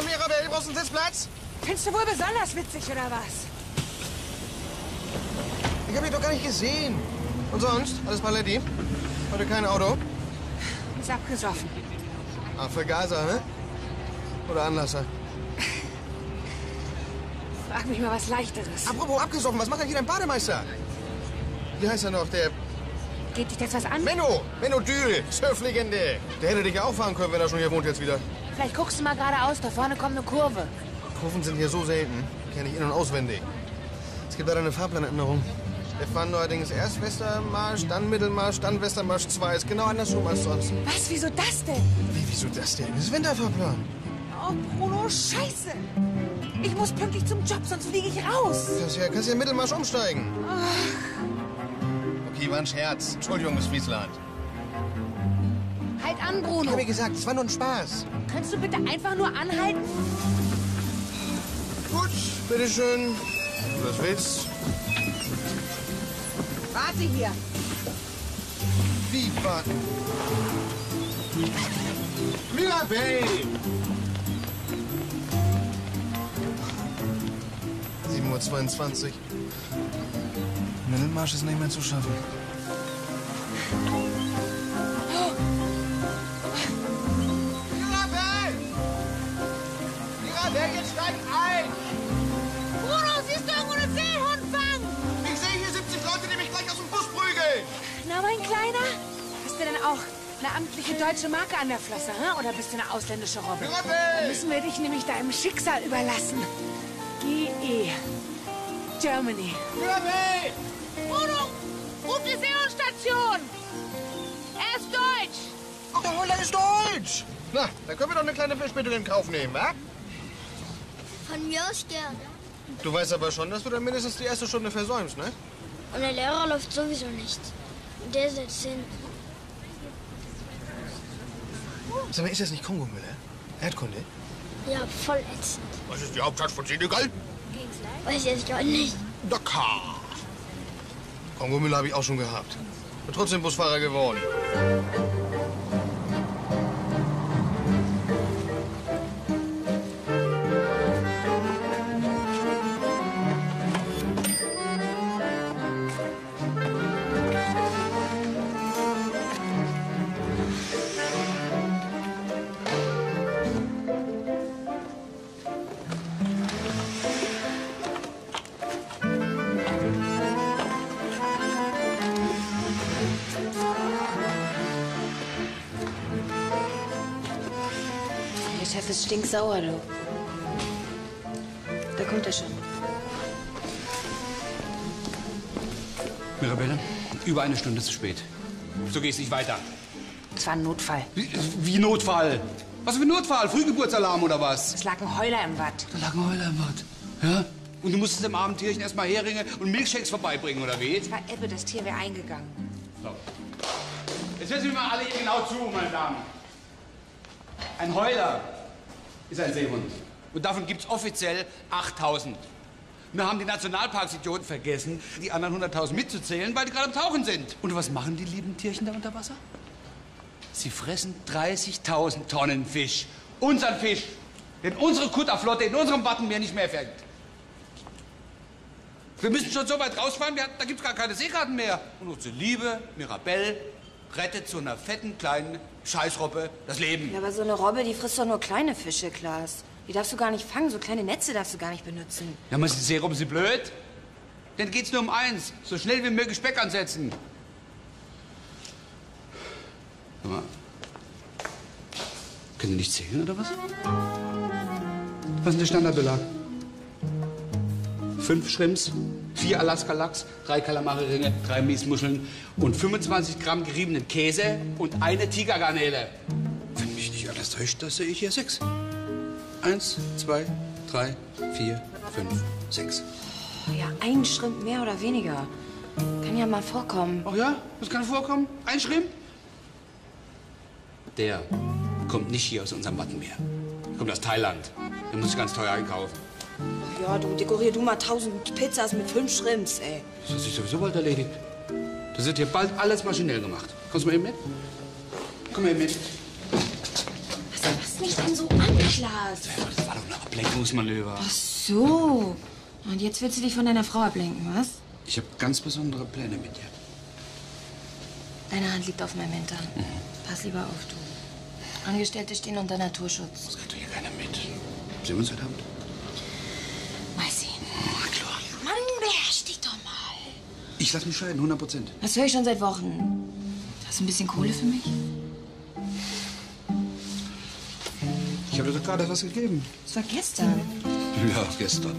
Mirabelle, brauchst du einen Sitzplatz? Findest du wohl besonders witzig, oder was? Ich hab dich doch gar nicht gesehen. Und sonst? Alles Paletti? Heute kein Auto? Ist abgesoffen. Ach, Vergaser, ne? Oder Anlasser? Frag mich mal was Leichteres. Apropos abgesoffen, was macht eigentlich dein Bademeister? Wie heißt er noch, der... Geht dich das was an? Menno Dül, Surflegende. Der hätte dich ja auch fahren können, wenn er schon hier wohnt jetzt wieder. Vielleicht guckst du mal geradeaus, da vorne kommt eine Kurve. Kurven sind hier so selten. Kenne ich in- und auswendig. Es gibt leider eine Fahrplanänderung. Wir fahren neuerdings erst Westermarsch, dann Mittelmarsch, dann Westermarsch 2. Ist genau andersrum als sonst. Was? Wieso das denn? Wie, wieso das denn? Das ist Winterfahrplan. Oh, Bruno, scheiße. Ich muss pünktlich zum Job, sonst fliege ich raus. Kannst ja Mittelmarsch umsteigen. Okay, war ein Scherz. Entschuldigung, Miss Friesland. Halt an, Bruno. Ich habe gesagt, es war nur ein Spaß. Könntest du bitte einfach nur anhalten? Gut, bitteschön. Du das willst. Warte hier. Wie warten? Mirabelle! 7:22 Uhr. Mittelmarsch ist nicht mehr zu schaffen. Mirabelle! Mirabelle, jetzt steig ein! Bruno, siehst du irgendwo einen Seehund fangen? Ich sehe hier 70 Leute, die mich gleich aus dem Bus prügeln! Na, mein Kleiner? Hast du denn auch eine amtliche deutsche Marke an der Flosse, hä? Oder bist du eine ausländische Robbe? Mirabelle! Dann müssen wir dich nämlich deinem Schicksal überlassen. GE. Germany. Mirabelle! Bruno, ruf die Seehundstation. Er ist deutsch. Ach, der Holländer ist deutsch! Na, dann können wir doch eine kleine Fischbittel in Kauf nehmen, wa? Von mir aus gern. Du weißt aber schon, dass du dann mindestens die erste Stunde versäumst, ne? Und der Lehrer läuft sowieso nicht. Der sitzt hinten. Sag mal, ist das nicht Kongomüller? Erdkunde? Ja, voll ätzend. Was ist die Hauptstadt von Senegal? Weiß ich jetzt gar nicht. Dakar. Kongomüller habe ich auch schon gehabt. Bin trotzdem Busfahrer geworden. Der Chef ist stinksauer, du. Da kommt er schon. Mirabelle, über eine Stunde zu spät. So gehst nicht weiter. Es war ein Notfall. Wie Notfall? Was für ein Notfall? Frühgeburtsalarm oder was? Es lag ein Heuler im Watt. Da lag ein Heuler im Watt. Ja? Und du musstest dem armen Tierchen erst mal Heringe und Milchshakes vorbeibringen, oder wie? Es war Ebbe, das Tier wäre eingegangen. So. Jetzt hören Sie mir mal alle hier genau zu, meine Damen. Ein Heuler ist ein Seehund. Und davon gibt's offiziell 8000. Wir haben die Nationalparksidioten vergessen, die anderen 100.000 mitzuzählen, weil die gerade am Tauchen sind. Und was machen die lieben Tierchen da unter Wasser? Sie fressen 30.000 Tonnen Fisch. Unseren Fisch, den unsere Kutterflotte in unserem Wattenmeer nicht mehr fängt. Wir müssen schon so weit rausfahren, da gibt's gar keine Seekarten mehr. Und unsere liebe Mirabelle rettet so einer fetten, kleinen Scheißrobbe das Leben. Ja, aber so eine Robbe, die frisst doch nur kleine Fische, Klaas. Die darfst du gar nicht fangen, so kleine Netze darfst du gar nicht benutzen. Ja, aber die Seerobben sind blöd. Denn geht's nur um eins, so schnell wie möglich Speck ansetzen. Sag mal, können die nicht zählen, oder was? Was ist denn der Standardbelag? 5 Shrimps, 4 Alaska-Lachs, 3 Kalamari-Ringe, 3 Miesmuscheln und 25 Gramm geriebenen Käse und eine Tigergarnele. Wenn mich nicht alles täuscht, das sehe ich hier 6. 1, 2, 3, 4, 5, 6. Ja, ein Schrimp mehr oder weniger. Kann ja mal vorkommen. Ach ja? Was kann vorkommen? Ein Shrimp? Der kommt nicht hier aus unserem Wattenmeer. Der kommt aus Thailand. Der muss ich ganz teuer einkaufen. Ach ja, du dekorier du mal 1000 Pizzas mit 5 Shrimps, ey. Das hat sich sowieso bald erledigt. Das wird hier bald alles maschinell gemacht. Kommst du mal eben mit? Komm mal eben mit. Was machst du mich denn so an, Klaas? Das war doch Ablenkungsmanöver. Ach so. Und jetzt willst du dich von deiner Frau ablenken, was? Ich habe ganz besondere Pläne mit dir. Deine Hand liegt auf meinem Hintern. Pass lieber auf, du. Angestellte stehen unter Naturschutz. Das kriegt doch hier keiner mit. Sehen wir uns heute Abend? Weiß ich. Na klar. Mann, beherrsch dich doch mal. Ich lass mich scheiden, 100%. Das höre ich schon seit Wochen. Hast du ein bisschen Kohle für mich? Ich habe dir doch gerade was gegeben. Das war gestern. Ja, gestern.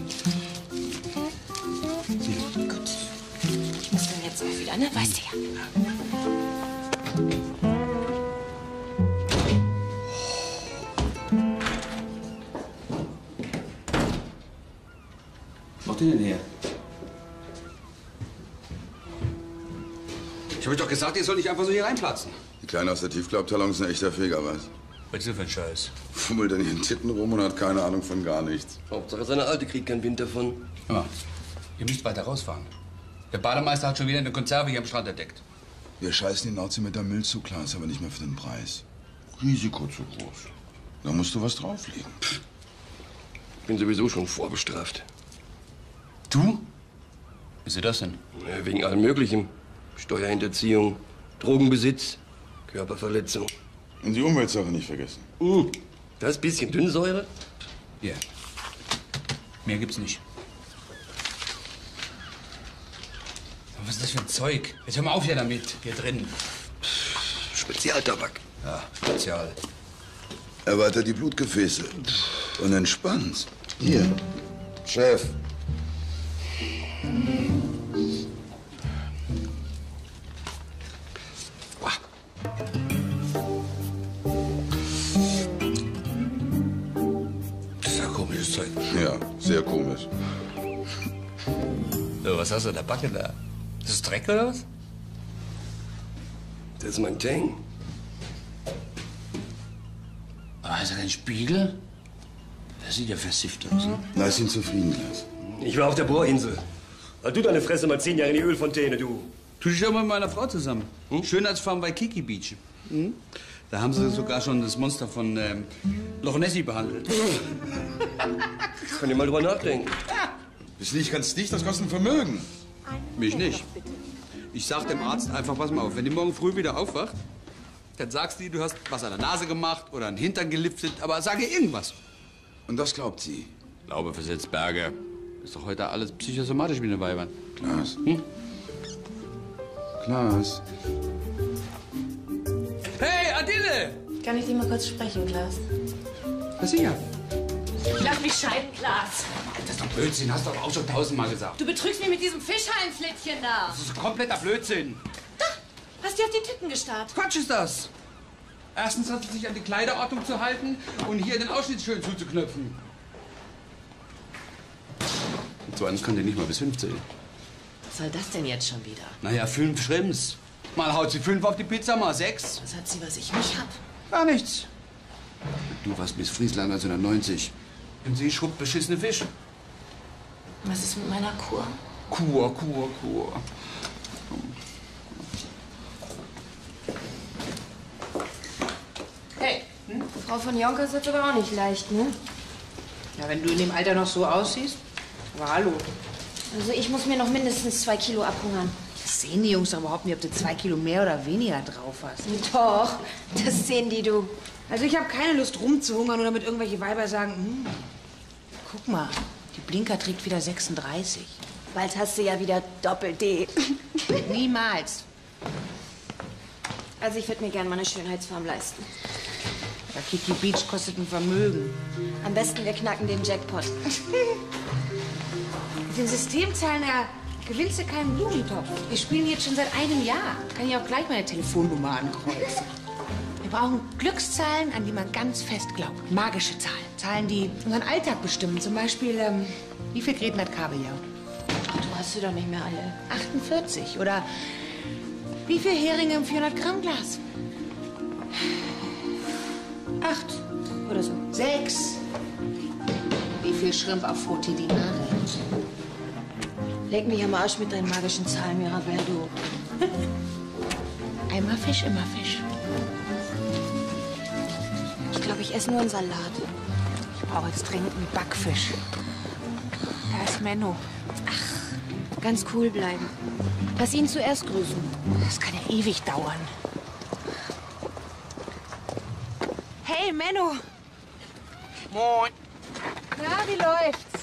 Hier. Gut. Ich muss dann jetzt auch wieder, ne? Weißt du ja. Was macht ihr denn hier? Ich habe euch doch gesagt, ihr sollt nicht einfach so hier reinplatzen. Die Kleine aus der Tiefklapptalon ist ein echter Feger, was? Was ist das für ein Scheiß? Fummelt in ihren Titten rum und hat keine Ahnung von gar nichts. Hauptsache seine Alte kriegt keinen Wind davon. Hör mal, ihr müsst weiter rausfahren. Der Bademeister hat schon wieder eine Konserve hier am Strand entdeckt. Wir scheißen die Nordsee mit der Müll zu, klar, ist aber nicht mehr für den Preis. Risiko zu groß. Da musst du was drauflegen. Bin sowieso schon vorbestraft. Du? Wieso das denn? Ja, wegen allem Möglichen. Steuerhinterziehung, Drogenbesitz, Körperverletzung. Und die Umweltsache nicht vergessen. Das bisschen Dünnsäure? Hier. Mehr gibt's nicht. Aber was ist das für ein Zeug? Jetzt hör mal auf hier damit, hier drin. Spezialtabak. Ja, spezial. Erweitert die Blutgefäße. Und entspannt. Hier. Chef. Das ist ja komisches Zeug. Ja, sehr komisch. So, was hast du in der Backe da? Ist das Dreck oder was? Das ist mein Tang. Ah, ist das kein Spiegel? Das sieht ja versifft aus. Ne? Lass ihn zufrieden lassen. Ich war auf der Bohrinsel. Halt du deine Fresse mal 10 Jahre in die Ölfontäne, du. Tu dich doch mal mit meiner Frau zusammen. Schönheitsfarm bei Kiki Beach. Da haben sie sogar schon das Monster von Loch Nessie behandelt. Kann ich mal drüber nachdenken. Das liegt ganz dicht, das kostet ein Vermögen. Mich nicht. Ich sag dem Arzt einfach, pass mal auf, wenn die morgen früh wieder aufwacht, dann sagst du, du hast was an der Nase gemacht oder einen Hintern geliftet, aber sag ihr irgendwas. Und das glaubt sie. Glaube versetzt Berge. Ist doch heute alles psychosomatisch wie eine Weibern. Klaas. Klaas. Hey, Adille! Kann ich dich mal kurz sprechen, Klaas? Was sicher? Ich lass mich scheiden, Klaas. Das ist doch Blödsinn, hast du doch auch schon 1000-mal gesagt. Du betrügst mich mit diesem Fischhallenflittchen da. Das ist kompletter Blödsinn. Hast dir auf die Titten gestarrt. Quatsch ist das. Erstens hat sie sich an die Kleiderordnung zu halten und hier den Ausschnitt schön zuzuknöpfen. Und zweitens kann die nicht mal bis 5 zählen. Was soll das denn jetzt schon wieder? Naja, 5 Schrimps. Mal haut sie 5 auf die Pizza, mal 6. Was hat sie, was ich nicht hab? Gar nichts. Du warst Miss Friesland 1990. Und sie schrubbt beschissene Fisch. Was ist mit meiner Kur? Kur. Hey, Frau von Jonkers hat's aber auch nicht leicht, ne? ja, wenn du in dem Alter noch so aussiehst. Aber hallo. Also ich muss mir noch mindestens 2 Kilo abhungern. Das sehen die Jungs doch überhaupt nicht, ob du 2 Kilo mehr oder weniger drauf hast. Doch, das sehen die, du. Also ich habe keine Lust rumzuhungern oder mit irgendwelche Weiber sagen, guck mal, die Blinker trägt wieder 36. Bald hast du ja wieder Doppel-D. Niemals. Also ich würde mir gerne mal eine Schönheitsfarm leisten. Aber Kiki Beach kostet ein Vermögen. Am besten wir knacken den Jackpot. Mit den Systemzahlen, da gewinnst du keinen Blumentopf. Wir spielen jetzt schon seit einem Jahr. Kann ich auch gleich meine Telefonnummer ankreuzen. Wir brauchen Glückszahlen, an die man ganz fest glaubt. Magische Zahlen. Zahlen, die unseren Alltag bestimmen. Zum Beispiel, wie viel Gräten hat Kabeljau? Ach, du hast sie doch nicht mehr alle. 48. Oder wie viel Heringe im 400-Gramm-Glas? 8. Oder so. 6. Wie viel Schrimp auf Frutti di Mare? Leg mich am Arsch mit deinen magischen Zahlen, Mirabelle, du. Einmal Fisch, immer Fisch. Ich glaube, ich esse nur einen Salat. Ich brauche jetzt dringend einen Backfisch. Da ist Menno. Ach, ganz cool bleiben. Lass ihn zuerst grüßen. Das kann ja ewig dauern. Hey, Menno. Moin. Na, wie läuft's?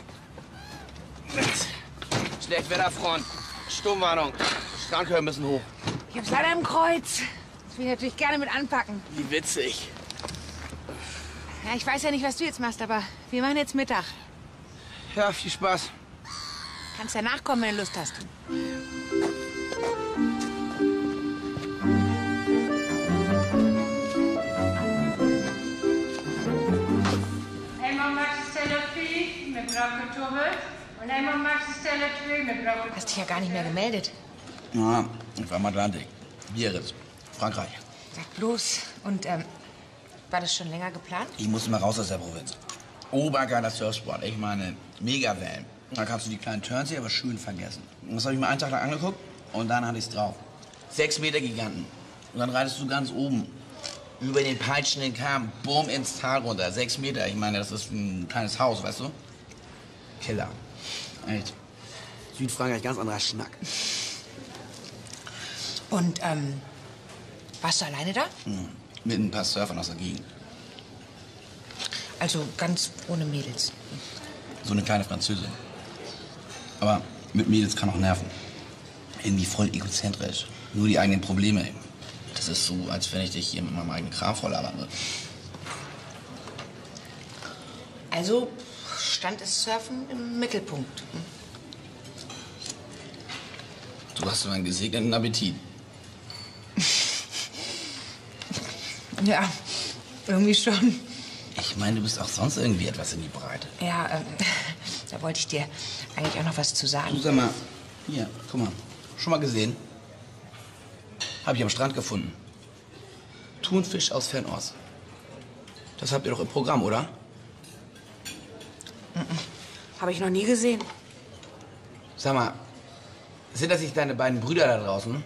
Schlechtwetterfront. Sturmwarnung. Strandkörper müssen hoch. Ich hab's leider im Kreuz. Das will ich natürlich gerne mit anpacken. Wie witzig. Ja, ich weiß ja nicht, was du jetzt machst, aber wir machen jetzt Mittag. Ja, viel Spaß. Kannst ja nachkommen, wenn du Lust hast. Hast dich ja gar nicht mehr gemeldet. Ja, ich war im Atlantik. Biarritz, Frankreich. Sag bloß. Und, war das schon länger geplant? Ich musste mal raus aus der Provinz. Obergeiler Surfsport. Ich meine, Megawellen. Da kannst du die kleinen Turns hier aber schön vergessen. Und das habe ich mir einen Tag lang angeguckt und dann hatte ich's drauf. 6 Meter Giganten. Und dann reitest du ganz oben. Über den peitschenden Kamm, bumm, ins Tal runter. 6 Meter. Ich meine, das ist ein kleines Haus, weißt du? Killer. Echt. Südfrankreich, ganz anderer Schnack. Und, warst du alleine da? Mit ein paar Surfern aus der Gegend. Also ganz ohne Mädels. So eine kleine Französin. Aber mit Mädels kann auch nerven. Irgendwie voll egozentrisch. Nur die eigenen Probleme. Das ist so, als wenn ich dich hier mit meinem eigenen Kram voll labern würde. Also stand das Surfen im Mittelpunkt. Du hast so einen gesegneten Appetit. Ja, irgendwie schon. Ich meine, du bist auch sonst irgendwie etwas in die Breite. Ja, da wollte ich dir eigentlich auch noch was zu sagen. Du, sag mal, hier, guck mal. Schon mal gesehen? Hab ich am Strand gefunden. Thunfisch aus Fernost. Das habt ihr doch im Programm, oder? Habe ich noch nie gesehen. Sag mal, sind das nicht deine beiden Brüder da draußen?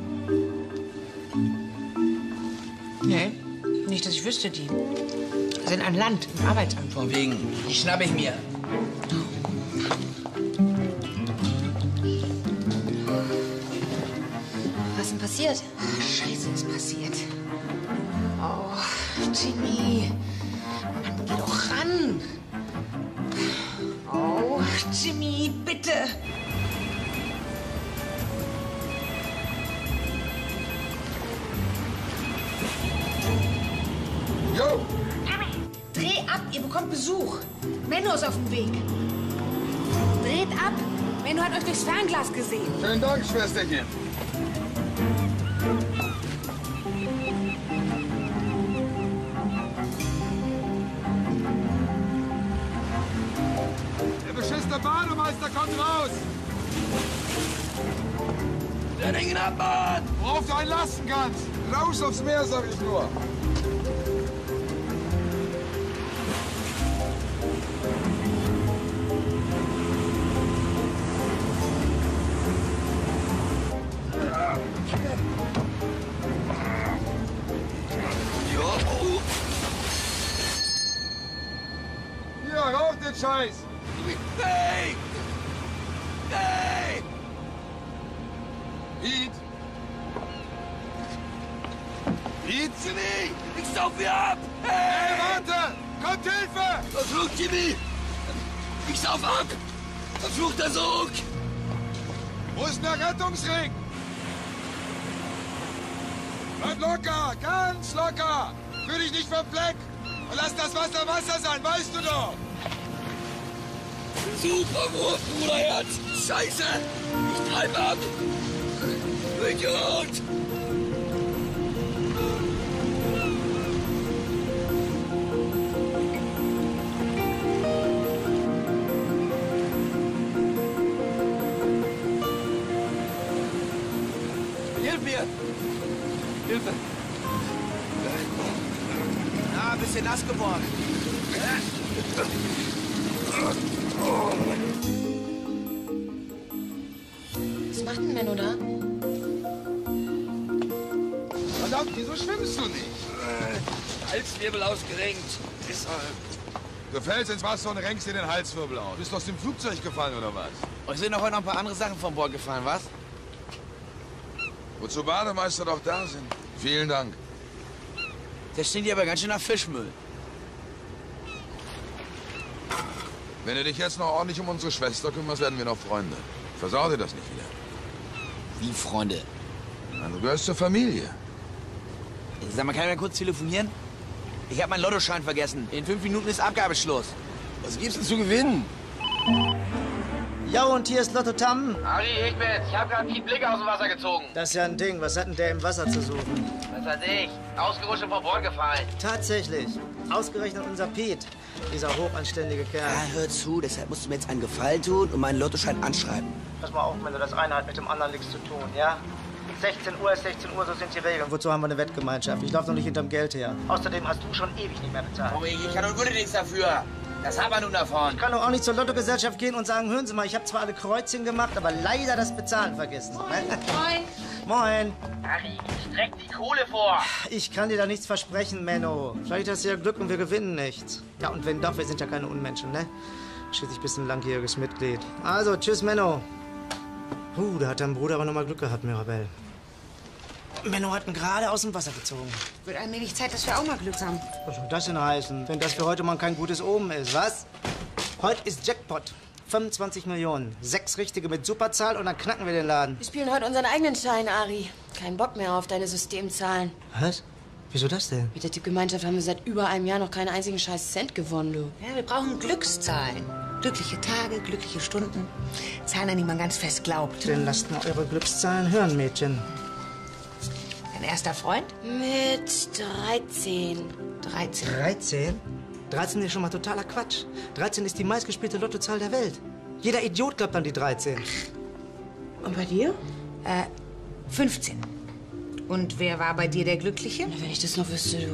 Nee, nicht, dass ich wüsste, die sind an Land, im Arbeitsamt. Von wegen, die schnapp ich mir. Was ist denn passiert? Scheiße, ist passiert. Oh, Jimmy. Mann, geh doch ran. Oh, Jimmy, bitte. Jo! Jimmy, dreh ab, ihr bekommt Besuch. Menno ist auf dem Weg. Dreht ab. Menno hat euch durchs Fernglas gesehen. Schönen Dank, Schwesterchen. Der beschissene Bademeister kommt raus! Der Ding ab, Mann! Worauf du einen lassen kannst! Raus aufs Meer, sag ich nur! Hier, rauch den Scheiß! Hey! Hey! Piet! Piet! Jimmy! Ich sauf hier ab! Hey, Hey! warte! Kommt Hilfe! Verflucht, Jimmy! Ich sauf ab! Verfluchter Sog! Wo ist der Rettungsring? Bleib locker! Ganz locker! Fühl dich nicht vom Fleck! Und lass das Wasser Wasser sein, weißt du doch! Super Wurf, Bruderherz! Scheiße! Ich treib ab! Du Idiot! Hilf mir! Hilfe! Na, ein bisschen nass geworden. Was macht denn Menno da? Verdammt, wieso schwimmst du nicht? Halswirbel ausgerenkt. Deshalb. Du fällst ins Wasser und renkst dir den Halswirbel aus. Bist du aus dem Flugzeug gefallen, oder was? Euch sind doch heute noch ein paar andere Sachen von Bord gefallen, was? Wozu Bademeister doch da sind. Vielen Dank. Der stinkt hier aber ganz schön nach Fischmüll. Wenn du dich jetzt noch ordentlich um unsere Schwester kümmerst, werden wir noch Freunde. Versau dir das nicht wieder. Wie Freunde? Na, du gehörst zur Familie. Sag mal, kann ich mal kurz telefonieren? Ich habe meinen Lottoschein vergessen. In 5 Minuten ist Abgabeschluss. Was gibt's denn zu gewinnen? Ja, und hier ist Lotto Tam. Harry, ich bin's. Ich habe gerade einen Blick aus dem Wasser gezogen. Das ist ja ein Ding. Was hat denn der im Wasser zu suchen? Was weiß ich? Ausgerutscht und vom Bord gefallen. Tatsächlich. Ausgerechnet unser Pete. Dieser hochanständige Kerl. Ja, hör zu. Deshalb musst du mir jetzt einen Gefallen tun und meinen Lottoschein anschreiben. Pass mal auf, wenn du das eine hat mit dem anderen nichts zu tun, ja? 16 Uhr ist 16 Uhr, so sind die Regeln. Wozu haben wir eine Wettgemeinschaft? Ich laufe doch nicht hinterm Geld her. Außerdem hast du schon ewig nicht mehr bezahlt. Oh, ich kann doch wirklich nichts dafür. Das haben wir nun davon. Ich kann doch auch nicht zur Lottogesellschaft gehen und sagen, hören Sie mal, ich habe zwar alle Kreuzchen gemacht, aber leider das Bezahlen vergessen. Moin. Moin. Harry, streck die Kohle vor. Ich kann dir da nichts versprechen, Menno. Vielleicht hast du ja Glück und wir gewinnen nichts. Ja, und wenn doch, wir sind ja keine Unmenschen, ne? Schließlich bist du ein langjähriges Mitglied. Also, tschüss, Menno. Da hat dein Bruder aber noch mal Glück gehabt, Mirabelle. Menno hat ihn gerade aus dem Wasser gezogen. Wird allmählich Zeit, dass wir auch mal Glück haben. Was soll das denn heißen, wenn das für heute mal kein gutes Omen ist, was? Heute ist Jackpot. 25 Millionen. 6 Richtige mit Superzahl und dann knacken wir den Laden. Wir spielen heute unseren eigenen Schein, Ari. Kein Bock mehr auf deine Systemzahlen. Was? Wieso das denn? Mit der Tippgemeinschaft haben wir seit über einem Jahr noch keinen einzigen scheiß Cent gewonnen, du. Ja, wir brauchen Glückszahlen. Glückliche Tage, glückliche Stunden. Zahlen, an die man ganz fest glaubt. Dann lasst mal eure Glückszahlen hören, Mädchen. Dein erster Freund? Mit 13. 13. 13? 13 ist schon mal totaler Quatsch. 13 ist die meistgespielte Lottozahl der Welt. Jeder Idiot glaubt an die 13. Und bei dir? 15. Und wer war bei dir der Glückliche? Na, wenn ich das noch wüsste, du.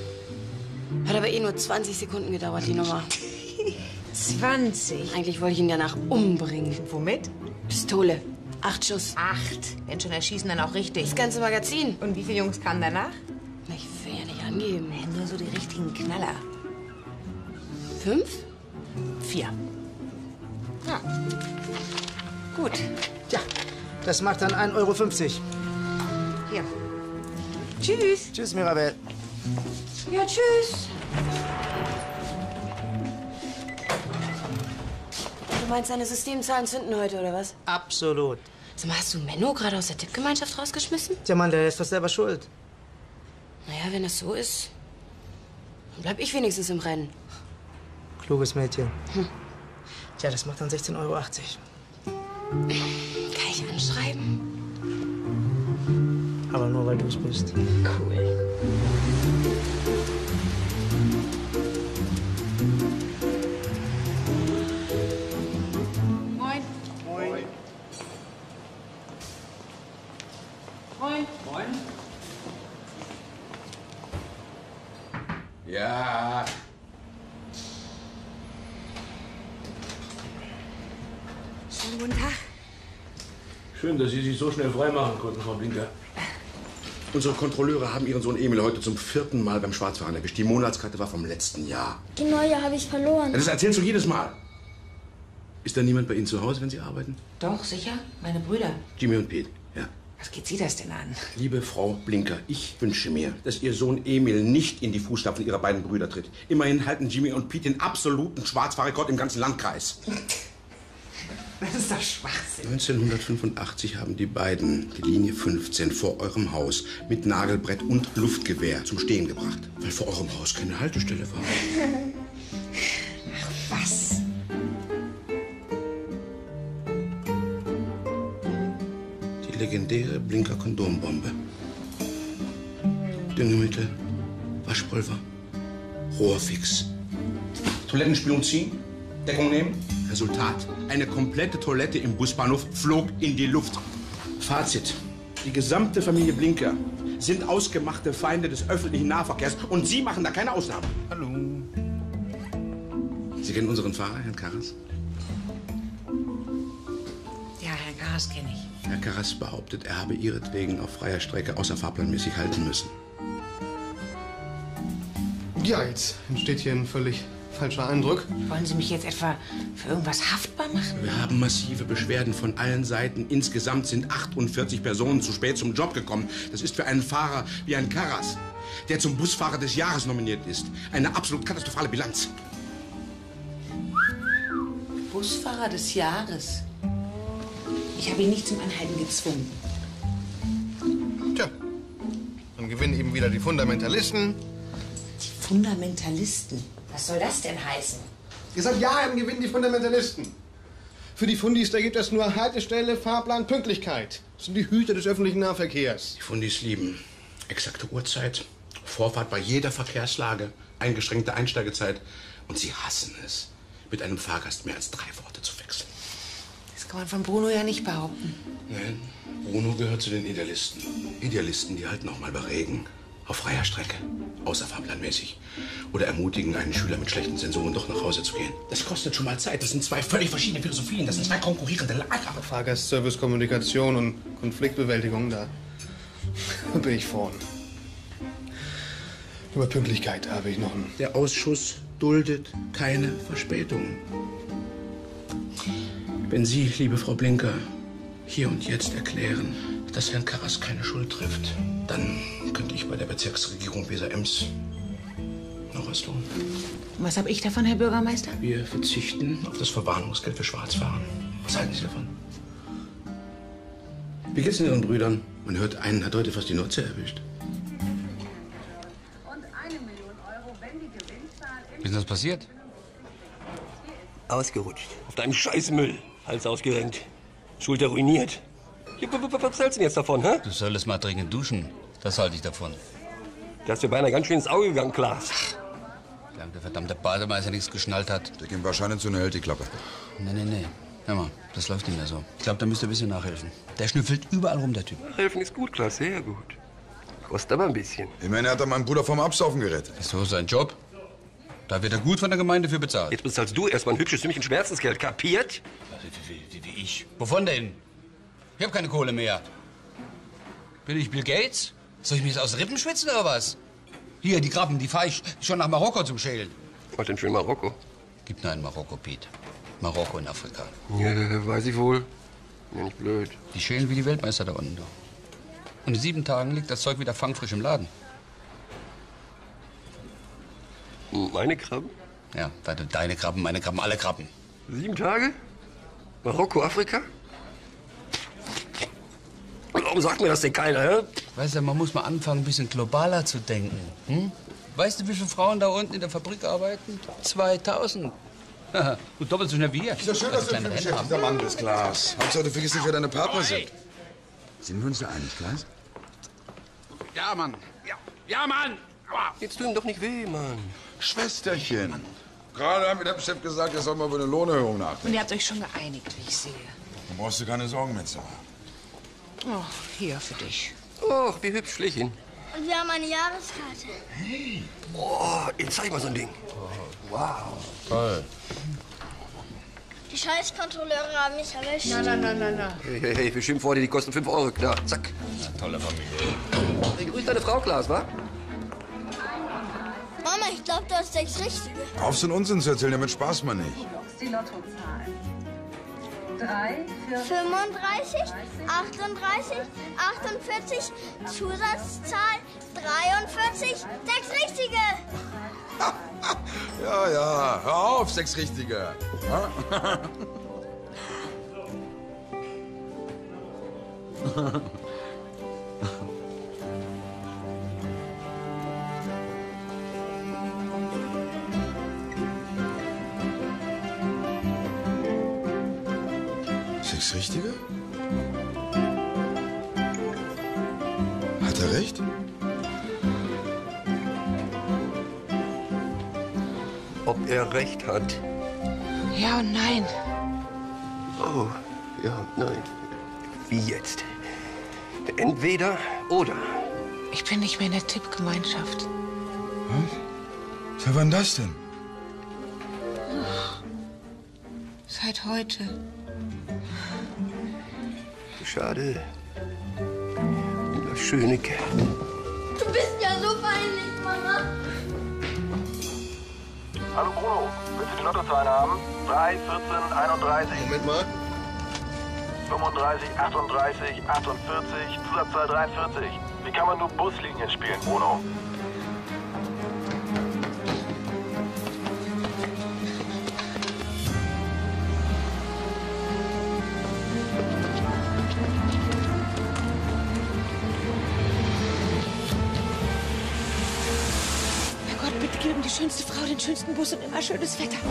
Hat aber eh nur 20 Sekunden gedauert, die Nummer. 20. Eigentlich wollte ich ihn danach umbringen. Womit? Pistole. 8 Schuss. 8. Wenn schon erschießen, dann auch richtig. Das ganze Magazin. Und wie viele Jungs kamen danach? Na, ich will ja nicht angeben. Ja, nur so die richtigen Knaller. 5? 4. Ja. Gut. Ja, das macht dann 1,50 €. Hier. Tschüss. Tschüss, Mirabelle. Ja, tschüss. Du meinst, deine Systemzahlen zünden heute, oder was? Absolut. Sag mal, hast du Menno gerade aus der Tippgemeinschaft rausgeschmissen? Der Mann, der ist doch selber schuld. Naja, wenn das so ist, dann bleib ich wenigstens im Rennen. Kluges Mädchen. Tja, das macht dann 16,80 €. Kann ich anschreiben? Aber nur, weil du es bist. Cool. Moin. Moin. Moin. Moin. Ja. Schönen guten Tag. Schön, dass Sie sich so schnell freimachen konnten, Frau Blinker. Unsere Kontrolleure haben Ihren Sohn Emil heute zum 4. Mal beim Schwarzfahren erwischt. Die Monatskarte war vom letzten Jahr. Die neue habe ich verloren. Das erzählst du jedes Mal. Ist da niemand bei Ihnen zu Hause, wenn Sie arbeiten? Doch, sicher. Meine Brüder. Jimmy und Pete, ja. Was geht Sie das denn an? Liebe Frau Blinker, ich wünsche mir, dass Ihr Sohn Emil nicht in die Fußstapfen Ihrer beiden Brüder tritt. Immerhin halten Jimmy und Pete den absoluten Schwarzfahrrekord im ganzen Landkreis. Das ist doch Schwachsinn. 1985 haben die beiden die Linie 15 vor eurem Haus mit Nagelbrett und Luftgewehr zum Stehen gebracht, weil vor eurem Haus keine Haltestelle war. Ach, was? Die legendäre Blinker Kondombombe. Düngemittel, Waschpulver, Rohrfix. Toilettenspülung ziehen, Deckung nehmen. Resultat: eine komplette Toilette im Busbahnhof flog in die Luft. Fazit: die gesamte Familie Blinker sind ausgemachte Feinde des öffentlichen Nahverkehrs und Sie machen da keine Ausnahme. Hallo. Sie kennen unseren Fahrer, Herrn Karras? Ja, Herrn Karras kenne ich. Herr Karras behauptet, er habe ihretwegen auf freier Strecke außerfahrplanmäßig halten müssen. Ja, jetzt entsteht hier ein völlig Falscher Eindruck. Wollen Sie mich jetzt etwa für irgendwas haftbar machen? Wir haben massive Beschwerden von allen Seiten. Insgesamt sind 48 Personen zu spät zum Job gekommen. Das ist für einen Fahrer wie ein Karas, der zum Busfahrer des Jahres nominiert ist, eine absolut katastrophale Bilanz. Busfahrer des Jahres. Ich habe ihn nicht zum Anhalten gezwungen. Tja, dann gewinnen eben wieder die Fundamentalisten. Die Fundamentalisten? Was soll das denn heißen? Ihr sagt, ja, eben gewinnen die Fundamentalisten. Für die Fundis, da gibt es nur Haltestelle, Fahrplan, Pünktlichkeit. Das sind die Hüter des öffentlichen Nahverkehrs. Die Fundis lieben exakte Uhrzeit, Vorfahrt bei jeder Verkehrslage, eingeschränkte Einsteigezeit. Und sie hassen es, mit einem Fahrgast mehr als 3 Worte zu wechseln. Das kann man von Bruno ja nicht behaupten. Nein, Bruno gehört zu den Idealisten. Idealisten, die halten auch mal bei Regen, auf freier Strecke, außerfahrplanmäßig. Oder ermutigen einen Schüler mit schlechten Sensoren doch nach Hause zu gehen. Das kostet schon mal Zeit. Das sind 2 völlig verschiedene Philosophien. Das sind 2 konkurrierende Lager. Fahrgastservice, Kommunikation und Konfliktbewältigung, da bin ich vorn. Über Pünktlichkeit habe ich noch einen. Der Ausschuss duldet keine Verspätungen. Wenn Sie, liebe Frau Blinker, hier und jetzt erklären, dass Herrn Karas keine Schuld trifft, dann könnte ich bei der Bezirksregierung Weser-Ems noch was tun. Was habe ich davon, Herr Bürgermeister? Wir verzichten auf das Verwarnungsgeld für Schwarzfahren. Was halten Sie davon? Wie geht's denn Ihren Brüdern? Man hört, einen hat heute fast die Nordsee erwischt. Wie ist das passiert? Ausgerutscht. Auf deinem Scheißmüll. Hals ausgerenkt. Schulter ruiniert. Ja, was hältst du denn jetzt davon, hä? Du solltest mal dringend duschen. Das halte ich davon. Da ist dir beinahe ganz schön ins Auge gegangen, Klaas. Solange der verdammte Bademeister nichts geschnallt hat. Der geht wahrscheinlich zu einer hält die Klappe. Nee. Hör mal, das läuft nicht mehr so. Ich glaube, da müsst ihr ein bisschen nachhelfen. Der schnüffelt überall rum, der Typ. Helfen ist gut, Klaas, sehr gut. Kostet aber ein bisschen. Immerhin hat er meinen Bruder vom Absaufen gerettet. Ist so sein Job. Da wird er gut von der Gemeinde für bezahlt. Jetzt bezahlst du erstmal ein hübsches Sümmchen Schmerzensgeld, kapiert? Wie ich? Wovon denn? Ich habe keine Kohle mehr. Bin ich Bill Gates? Soll ich mich jetzt aus Rippen schwitzen oder was? Hier, die Krabben, die fahre ich schon nach Marokko zum Schälen. Was denn für in Marokko? Gibt nur einen Marokko, Pete. Marokko in Afrika. Ja, weiß ich wohl. Ja, nicht blöd. Die schälen wie die Weltmeister da unten. Und in 7 Tagen liegt das Zeug wieder fangfrisch im Laden. Meine Krabben? Ja, deine Krabben, meine Krabben, alle Krabben. 7 Tage? Marokko, Afrika? Warum sagt mir das denn keiner, hä? Weißt du, man muss mal anfangen, ein bisschen globaler zu denken. Hm? Weißt du, wie viele Frauen da unten in der Fabrik arbeiten? 2000. Und doppelt so schnell wie ihr. Ist doch schön, dass du ein beschäftigter Mann bist, Klaas. Hauptsache, du vergisst nicht, wer deine Partner sind. Sind wir uns da einig, Klaas? Ja, Mann. Ja, Mann. Jetzt tut ihm doch nicht weh, Mann. Schwesterchen. Gerade hat mir der Chef gesagt, er soll mal über eine Lohnerhöhung nachdenken. Und ihr habt euch schon geeinigt, wie ich sehe. Da brauchst du keine Sorgen mehr zu machen. Oh, hier für dich. Och, wie hübsch, Schlichen. Und wir haben eine Jahreskarte. Hey. Boah, jetzt zeig mal so ein Ding. Wow. Toll. Die Scheißkontrolleure haben mich erwischt. Na. Hey, wir schimpfen vor dir, die kosten 5 Euro. Da, zack. Na, tolle Familie. Hey, grüß deine Frau, Klaas, wa? Mama, ich glaube, du hast 6 Richtige. Auf so einen Unsinn zu erzählen, damit spaßt man nicht. Die Lottozahlen. 3, 4, 35, 38, 48, Zusatzzahl 43, 6 Richtige. Ja, hör auf, 6 Richtige. Ja? Sechs Richtige? Hat er recht? Ob er recht hat? Ja und nein. Oh, ja und nein. Wie jetzt? Entweder oder. Ich bin nicht mehr in der Tippgemeinschaft. Was? Seit wann das denn? Seit heute. Schade. Lieber Schönecke. Du bist ja so peinlich, Mama. Hallo Bruno, willst du die Lottozahlen haben? 3, 14, 31. Moment mal. 35, 38, 48, Zusatzzahl 43. Wie kann man nur Buslinien spielen, Bruno? Herrgott, bitte gib ihm die schönste Frau, den schönsten Bus und immer schönes Wetter.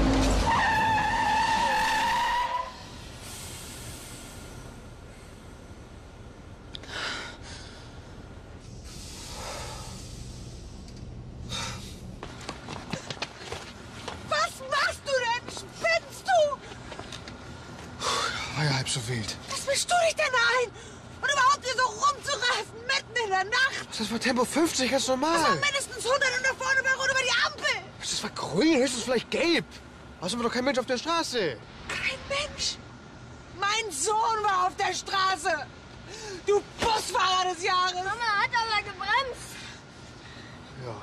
War ja halb so wild. Was mischst du dich denn ein? Und überhaupt hier so rumzureifen, mitten in der Nacht? Das war Tempo 50, ganz normal. Das war mindestens 100 und da vorne bei Rot über die Ampel. Das war grün, höchstens vielleicht gelb. Außerdem war doch kein Mensch auf der Straße. Kein Mensch? Mein Sohn war auf der Straße. Du Busfahrer des Jahres. Mama hat aber gebremst. Ja.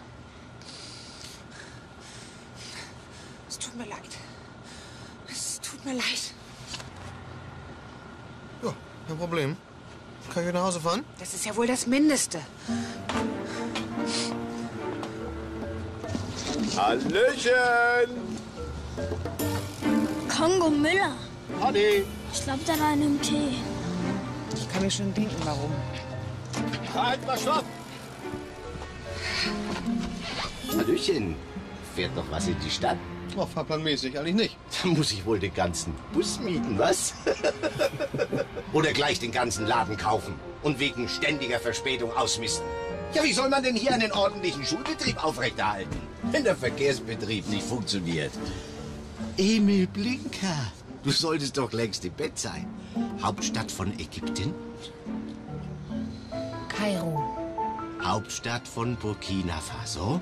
Es tut mir leid. Es tut mir leid. Ja, kein Problem. Kann ich wieder nach Hause fahren? Das ist ja wohl das Mindeste. Hallöchen! Kongo Müller. Hadi! Ich glaube, der war in einem Tee. Ich kann mir schon denken, warum. Halt mal stopp! Hallöchen. Fährt noch was in die Stadt? Oh, fahrplanmäßig eigentlich nicht. Dann muss ich wohl den ganzen Bus mieten, was? Oder gleich den ganzen Laden kaufen und wegen ständiger Verspätung ausmisten. Ja, wie soll man denn hier einen ordentlichen Schulbetrieb aufrechterhalten, wenn der Verkehrsbetrieb nicht funktioniert? Emil Blinker, du solltest doch längst im Bett sein. Hauptstadt von Ägypten? Kairo. Hauptstadt von Burkina Faso?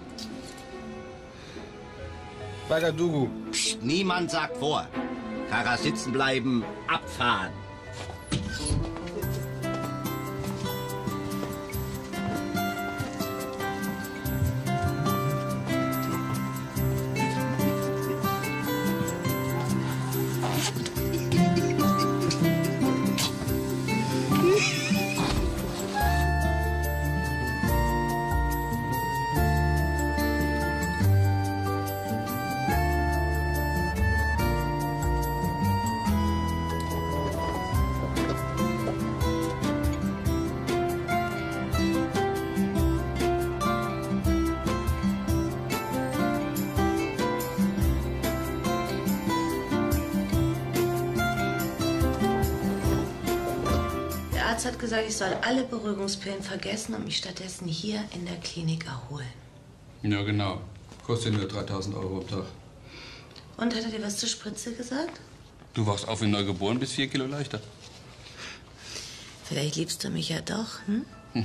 Ouagadougou. Psst, niemand sagt vor. Kara sitzen bleiben, abfahren. Der Arzt hat gesagt, ich soll alle Beruhigungspillen vergessen und mich stattdessen hier in der Klinik erholen. Ja, genau. Kostet nur 3.000 € am Tag. Und hat er dir was zur Spritze gesagt? Du wachst auf wie neugeboren, bist 4 Kilo leichter. Vielleicht liebst du mich ja doch, hm?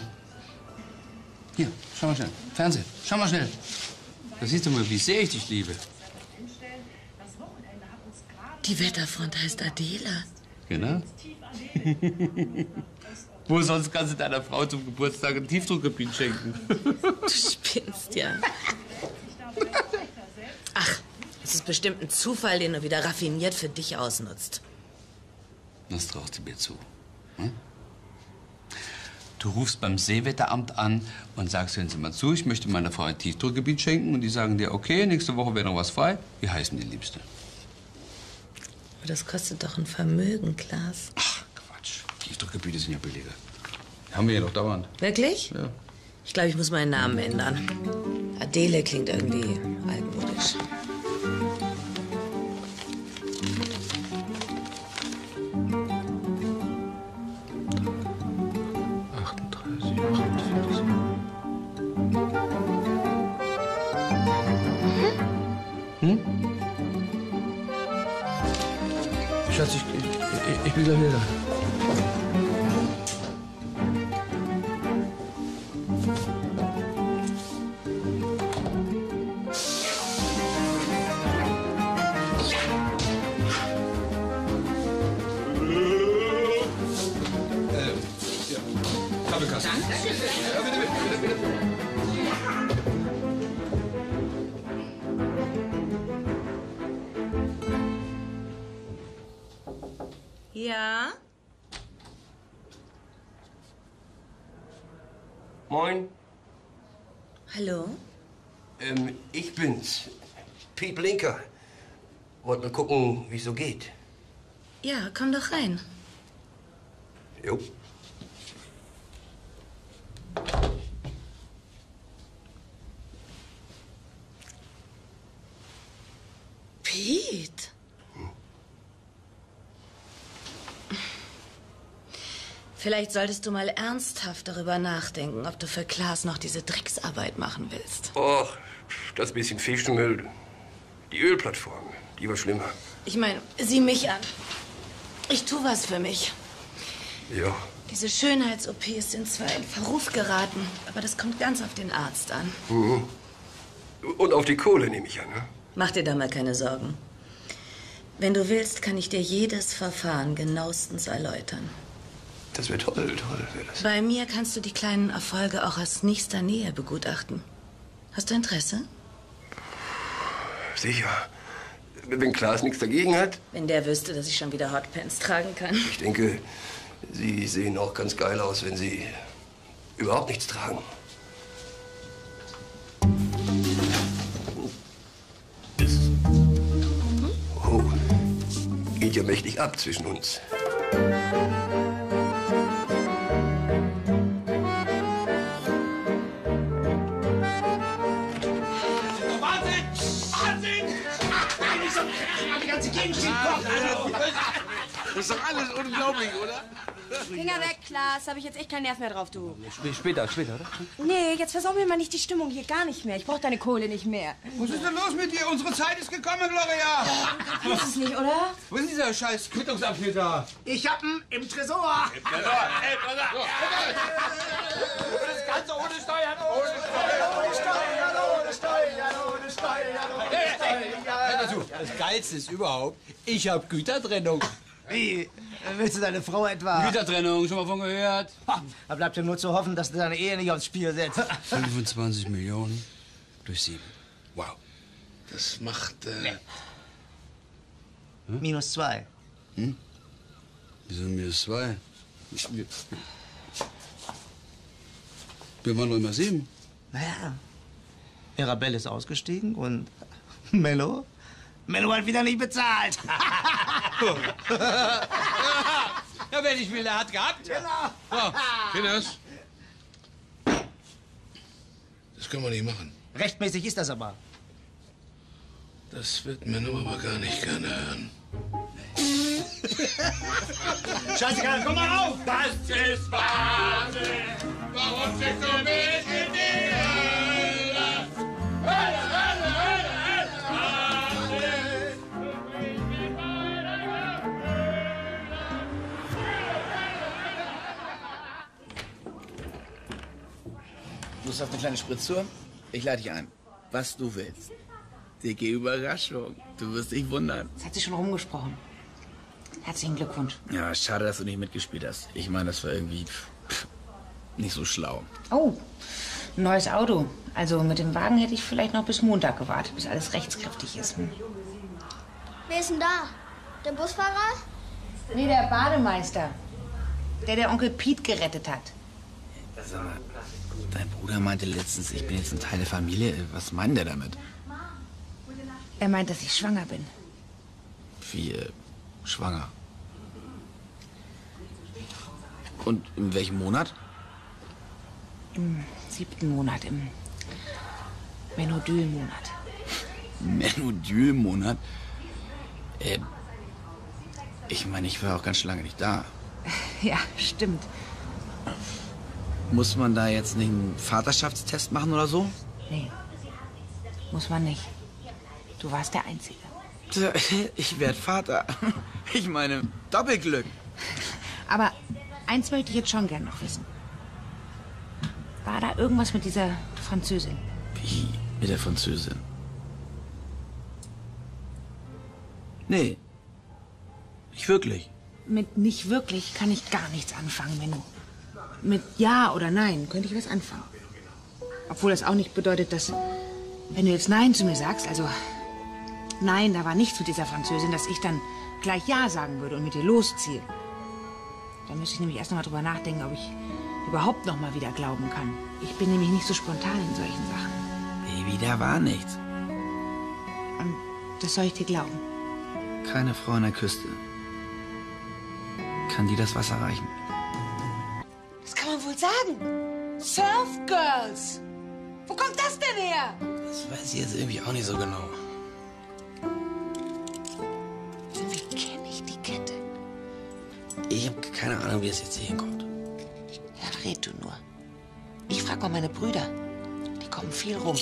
Hier, schau mal schnell. Fernsehen, schau mal schnell. Da siehst du mal, wie sehr ich dich liebe. Die Wetterfront heißt Adela. Genau. Wo sonst kannst du deiner Frau zum Geburtstag ein Tiefdruckgebiet schenken? Du spinnst ja. Ach, es ist bestimmt ein Zufall, den du wieder raffiniert für dich ausnutzt. Das traust du mir zu. Hm? Du rufst beim Seewetteramt an und sagst, hören Sie mal zu, ich möchte meiner Frau ein Tiefdruckgebiet schenken. Und die sagen dir, okay, nächste Woche wäre noch was frei. Wie heißen die Liebste? Aber das kostet doch ein Vermögen, Klaas. Ach, Quatsch. Tiefdruckgebiete sind ja billiger. Haben wir ja doch dauernd. Wirklich? Ja. Ich glaube, ich muss meinen Namen ändern. Adele klingt irgendwie altmodisch. Schatz, ich bin gleich wieder da. Kabelkasten. Ja, bitte, bitte, bitte, bitte. Ja? Moin. Hallo? Ich bin's. Piet Blinker. Wollt mal gucken, wie es so geht. Ja, komm doch rein. Jo. Piet? Vielleicht solltest du mal ernsthaft darüber nachdenken, ob du für Klaas noch diese Drecksarbeit machen willst. Och, das bisschen Fischmüll. Die Ölplattform, die war schlimmer. Ich meine, sieh mich an. Ich tu was für mich. Ja. Diese Schönheits-OPs sind zwar in Verruf geraten, aber das kommt ganz auf den Arzt an. Mhm. Und auf die Kohle nehme ich an, ne? Mach dir da mal keine Sorgen. Wenn du willst, kann ich dir jedes Verfahren genauestens erläutern. Das wäre toll, wäre das. Bei mir kannst du die kleinen Erfolge auch aus nächster Nähe begutachten. Hast du Interesse? Sicher. Wenn Klaas nichts dagegen hat. Wenn der wüsste, dass ich schon wieder Hotpants tragen kann. Ich denke, Sie sehen auch ganz geil aus, wenn Sie überhaupt nichts tragen. Oh, geht ja mächtig ab zwischen uns. Das ist doch alles unglaublich, oder? Finger weg, Klaas. Habe ich jetzt echt keinen Nerv mehr drauf, du. Später, oder? Nee, jetzt versau mir mal nicht die Stimmung hier gar nicht mehr. Ich brauche deine Kohle nicht mehr. Was ist denn los mit dir? Unsere Zeit ist gekommen, Gloria. Du weißt es nicht, oder? Wo ist dieser scheiß Quittungsabschnitt da? Ich hab ihn im Tresor. Im Tresor. Das Ganze ohne Steuern, ohne Steuern. Das Geilste ist überhaupt, ich hab Gütertrennung. Wie? Willst du deine Frau etwa? Gütertrennung, schon mal von gehört? Da bleibt ja nur zu hoffen, dass du deine Ehe nicht aufs Spiel setzt. 25 Millionen durch 7. Wow. Das macht, -2. Hm? Wieso -2? Wir waren doch immer 7. Naja. Mirabelle ist ausgestiegen und Mello? Mello hat wieder nicht bezahlt. Ja, wenn ich will, der hat gehabt. Genau. So, Kinders. Das können wir nicht machen. Rechtmäßig ist das aber. Das wird Menno aber gar nicht gerne hören. Scheißegal, komm mal auf! Das ist Wahnsinn! Warum sind so wenig in die Hölle? Hölle, Hölle, Hölle, Hölle! Wahnsinn! Lust auf eine kleine Spritztour? Ich lade dich ein. Was du willst. Dicke Überraschung. Du wirst dich wundern. Das hat sich schon rumgesprochen. Herzlichen Glückwunsch. Ja, schade, dass du nicht mitgespielt hast. Ich meine, das war irgendwie nicht so schlau. Oh, ein neues Auto. Also mit dem Wagen hätte ich vielleicht noch bis Montag gewartet, bis alles rechtskräftig ist. Wer ist denn da? Der Busfahrer? Nee, der Bademeister. Der Onkel Piet gerettet hat. Sag mal, dein Bruder meinte letztens, ich bin jetzt ein Teil der Familie. Was meint der damit? Er meint, dass ich schwanger bin. Wie, schwanger? Und in welchem Monat? Im 7. Monat, im Menodül-Monat. Menodül-Monat? Ich meine, ich war auch ganz schön lange nicht da. Ja, stimmt. Muss man da jetzt nicht einen Vaterschaftstest machen oder so? Nee, muss man nicht. Du warst der Einzige. Ich werd Vater. Ich meine, Doppelglück. Aber eins möchte ich jetzt schon gern noch wissen. War da irgendwas mit dieser Französin? Wie? Mit der Französin? Nee. Nicht wirklich. Mit nicht wirklich kann ich gar nichts anfangen, Menno. Mit Ja oder Nein könnte ich was anfangen. Obwohl das auch nicht bedeutet, dass, wenn du jetzt Nein zu mir sagst, also Nein, da war nichts mit dieser Französin, dass ich dann gleich Ja sagen würde und mit ihr losziehe. Da müsste ich nämlich erst noch mal drüber nachdenken, ob ich überhaupt noch mal wieder glauben kann. Ich bin nämlich nicht so spontan in solchen Sachen. Baby, da war nichts. Und das soll ich dir glauben. Keine Frau an der Küste. Kann die das Wasser reichen? Das kann man wohl sagen. Surf Girls. Wo kommt das denn her? Das weiß ich jetzt irgendwie auch nicht so genau. Wie kenne ich die Kette? Ich habe keine Ahnung, wie es jetzt hier hinkommt. Ja, red du nur. Ich frag mal meine Brüder. Die kommen viel rum.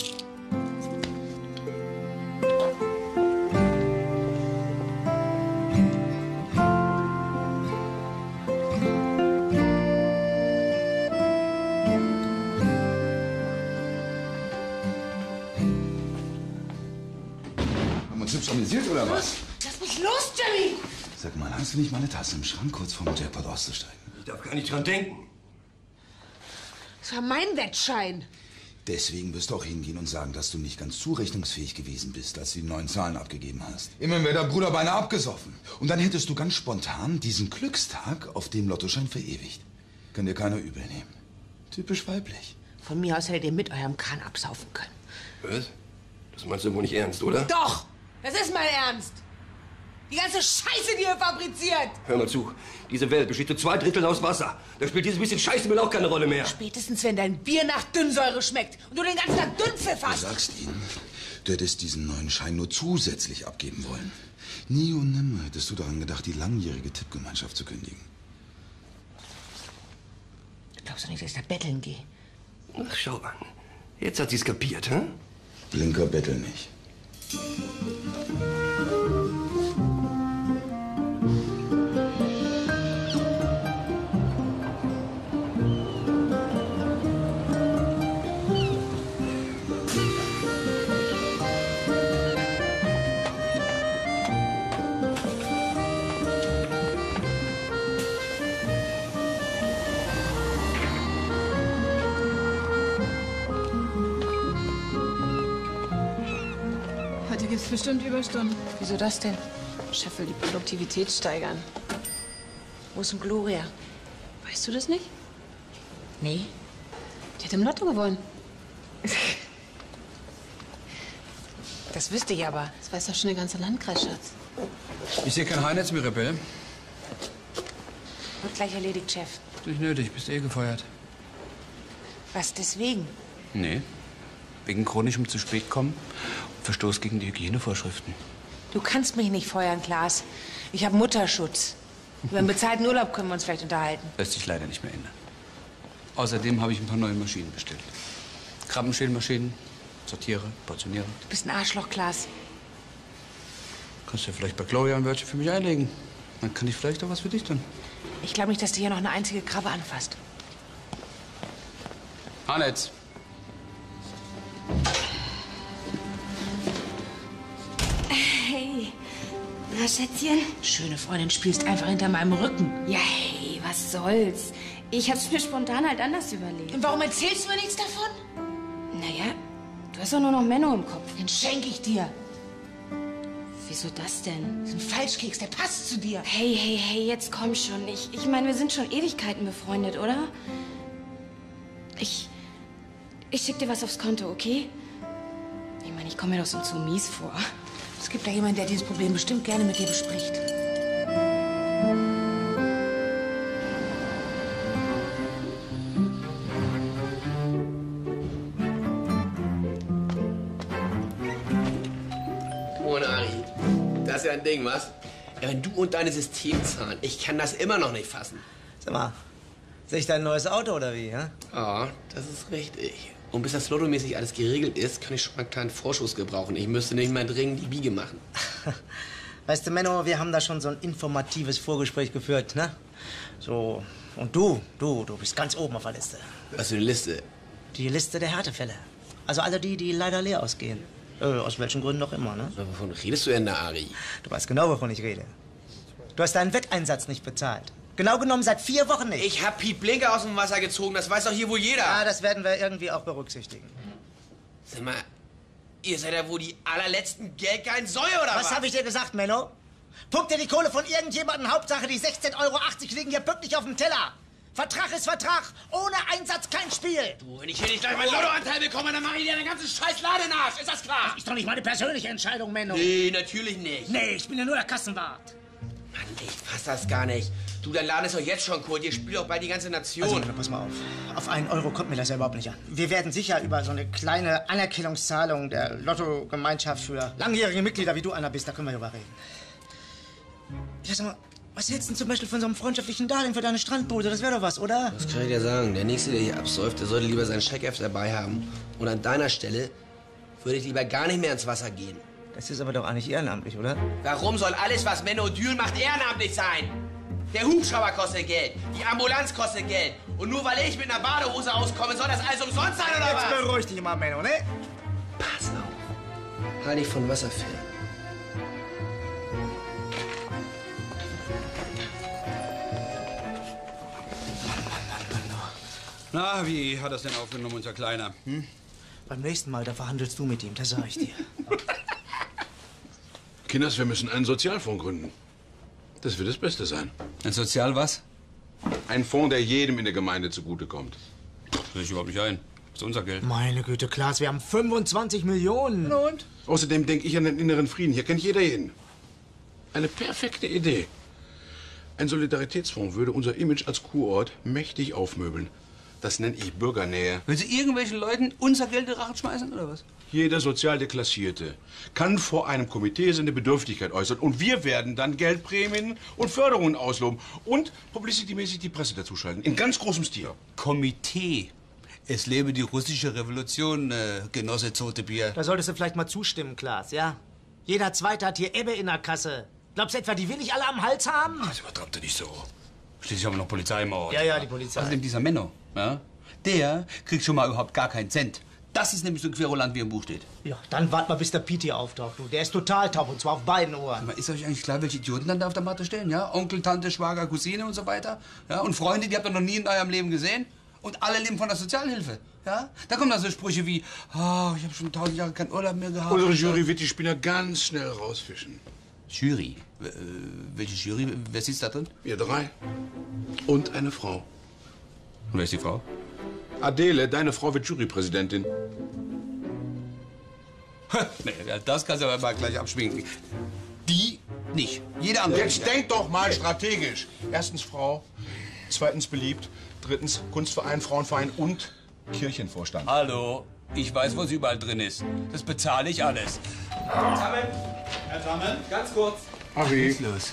Haben wir uns hübsch amüsiert, oder was? Lass mich los, Jerry! Sag mal, hast du nicht mal eine Tasse im Schrank, kurz vorm Jackpot auszusteigen? Ich darf gar nicht dran denken. Das war mein Wettschein. Deswegen wirst du auch hingehen und sagen, dass du nicht ganz zurechnungsfähig gewesen bist, als du die neuen Zahlen abgegeben hast. Immerhin wäre der Bruder beinahe abgesoffen. Und dann hättest du ganz spontan diesen Glückstag auf dem Lottoschein verewigt. Kann dir keiner übel nehmen. Typisch weiblich. Von mir aus hättet ihr mit eurem Kahn absaufen können. Was? Das meinst du wohl nicht ernst, oder? Doch, das ist mein Ernst. Die ganze Scheiße, die ihr fabriziert. Hör mal zu. Diese Welt besteht zu 2 Dritteln aus Wasser. Da spielt dieses bisschen Scheiße auch keine Rolle mehr. Spätestens, wenn dein Bier nach Dünnsäure schmeckt und du den ganzen Tag Dünnpfiff Du hast. sagst ihnen, du hättest diesen neuen Schein nur zusätzlich abgeben wollen. Nie und nimmer hättest du daran gedacht, die langjährige Tippgemeinschaft zu kündigen. Du glaubst doch nicht, dass ich da betteln gehe? Ach, schau an. Jetzt hat sie's kapiert, hä? Blinker bettel nicht. Heute gibt's bestimmt Überstunden. Wieso das denn? Chef will die Produktivität steigern. Wo ist denn Gloria? Weißt du das nicht? Nee. Die hat im Lotto gewonnen. Das wüsste ich aber. Das weiß doch schon der ganze Landkreis, Schatz. Ich sehe kein Heinetz mehr, Rebell. Wird gleich erledigt, Chef. Nicht nötig, bist eh gefeuert. Was deswegen? Nee. Wegen chronischem zu spät kommen und Verstoß gegen die Hygienevorschriften. Du kannst mich nicht feuern, Klaas. Ich habe Mutterschutz. Über einen bezahlten Urlaub können wir uns vielleicht unterhalten. Lässt sich leider nicht mehr ändern. Außerdem habe ich ein paar neue Maschinen bestellt. Krabbenschälmaschinen, sortiere, portioniere. Du bist ein Arschloch, Klaas. Kannst du ja vielleicht bei Gloria ein Wörtchen für mich einlegen. Dann kann ich vielleicht auch was für dich tun. Ich glaube nicht, dass dir hier noch eine einzige Krabbe anfasst. Hanetz. Hey, na Schätzchen? Schöne Freundin, spielst einfach hinter meinem Rücken. Ja, hey, was soll's? Ich hab's mir spontan halt anders überlegt. Und warum erzählst du mir nichts davon? Naja, du hast doch nur noch Menno im Kopf. Den schenke ich dir. Wieso das denn? Das ist ein Falschkeks, der passt zu dir. Hey, hey, hey, jetzt komm schon. Ich meine, wir sind schon Ewigkeiten befreundet, oder? Ich schick dir was aufs Konto, okay? Ich meine, ich komme mir doch so zu mies vor. Es gibt da jemanden, der dieses Problem bestimmt gerne mit dir bespricht. Moin, Ari. Das ist ja ein Ding, was? Ja, wenn du und deine Systemzahlen, ich kann das immer noch nicht fassen. Sag mal, sehe ich dein neues Auto oder wie, ja? Ja, das ist richtig. Und bis das lottomäßig alles geregelt ist, kann ich schon mal einen kleinen Vorschuss gebrauchen. Ich müsste nicht mal dringend die Biege machen. Weißt du, Menno, wir haben da schon so ein informatives Vorgespräch geführt, ne? So, und du bist ganz oben auf der Liste. Was für eine Liste? Die Liste der Härtefälle. Also alle die leider leer ausgehen. Aus welchen Gründen auch immer, ne? Aber wovon redest du denn da, Ari? Du weißt genau, wovon ich rede. Du hast deinen Wetteinsatz nicht bezahlt. Genau genommen seit 4 Wochen nicht. Ich hab Piet Blinker aus dem Wasser gezogen, das weiß doch hier wohl jeder. Ja, das werden wir irgendwie auch berücksichtigen. Sag mal, Ihr seid ja wohl die allerletzten Geldgeilen Säue, oder was? Was habe ich dir gesagt, Menno? Puck dir die Kohle von irgendjemandem. Hauptsache, die 16,80 Euro liegen hier pünktlich auf dem Teller. Vertrag ist Vertrag. Ohne Einsatz kein Spiel. Du, wenn ich hier nicht gleich meinen Lottoanteil bekomme, dann mache ich dir den ganzen scheiß Laden Arsch. Ist das klar? Das ist doch nicht meine persönliche Entscheidung, Menno. Nee, natürlich nicht. Nee, ich bin ja nur der Kassenwart. Mann, ich fass das gar nicht. Du, dein Laden ist doch jetzt schon cool. Ihr spielt doch bald die ganze Nation. Also, pass mal auf. Auf 1 Euro kommt mir das ja überhaupt nicht an. Wir werden sicher über so eine kleine Anerkennungszahlung der Lotto-Gemeinschaft für langjährige Mitglieder, wie du einer bist, da können wir drüber reden. Ja, sag mal, was hältst du denn zum Beispiel von so einem freundschaftlichen Darlehen für deine Strandbude? Das wäre doch was, oder? Was kann ich dir sagen? Der Nächste, der hier absäuft, der sollte lieber seinen Scheckheft dabei haben. Und an deiner Stelle würde ich lieber gar nicht mehr ins Wasser gehen. Das ist aber doch eigentlich ehrenamtlich, oder? Warum soll alles, was Menno Dühl macht, ehrenamtlich sein? Der Hubschrauber kostet Geld, die Ambulanz kostet Geld. Und nur weil ich mit einer Badehose auskomme, soll das alles umsonst sein, oder was? Jetzt beruhig dich mal, Menno, ne? Pass auf. Halt dich von Wasser fern. Na, wie hat das denn aufgenommen, unser Kleiner? Hm? Beim nächsten Mal, da verhandelst du mit ihm, das sag ich dir. Kinders, wir müssen einen Sozialfonds gründen. Das wird das Beste sein. Ein Sozial was? Ein Fonds, der jedem in der Gemeinde zugutekommt. Das sehe ich überhaupt nicht ein. Das ist unser Geld. Meine Güte, Klaas, wir haben 25 Millionen. Und? Außerdem denke ich an den inneren Frieden. Hier kennt jeder jeden. Eine perfekte Idee. Ein Solidaritätsfonds würde unser Image als Kurort mächtig aufmöbeln. Das nenne ich Bürgernähe. Will Sie irgendwelchen Leuten unser Geld in den Rachen schmeißen, oder was? Jeder sozial Deklassierte kann vor einem Komitee seine Bedürftigkeit äußern. Und wir werden dann Geldprämien und Förderungen ausloben. Und publicitymäßig die Presse dazuschalten. In ganz großem Stil. Komitee. Es lebe die russische Revolution, Genosse Zotebier. Da solltest du vielleicht mal zustimmen, Klaas, ja? Jeder Zweite hat hier Ebbe in der Kasse. Glaubst du etwa, die will ich alle am Hals haben? Das übertreibt er nicht so. Schließlich haben wir noch Polizei im Ort. Ja, die Polizei. Außerdem dieser Menno, ja? Der kriegt schon mal überhaupt gar keinen Cent. Das ist nämlich so ein Querulant, wie im Buch steht. Ja, dann wart mal, bis der Pete hier auftaucht. Du. Der ist total taub, und zwar auf beiden Ohren. Aber ist euch eigentlich klar, welche Idioten dann da auf der Matte stehen? Ja? Onkel, Tante, Schwager, Cousine und so weiter. Ja? Und Freunde, die habt ihr noch nie in eurem Leben gesehen. Und alle leben von der Sozialhilfe. Ja? Da kommen dann so Sprüche wie, oh, ich habe schon 1000 Jahre keinen Urlaub mehr gehabt. Unsere Jury wird die Spinner ganz schnell rausfischen. Jury? Welche Jury? Wer sitzt da drin? Wir 3. Und eine Frau. Und wer ist die Frau? Adele, deine Frau wird Jurypräsidentin. Nee, das kannst du aber mal gleich abschminken. Die nicht. Jeder andere. Jetzt denk doch mal strategisch. Erstens Frau, zweitens beliebt, drittens Kunstverein, Frauenverein und Kirchenvorstand. Hallo, ich weiß, was überall drin ist. Das bezahle ich alles. Herr Tammen, ganz kurz. Harry. Was ist los?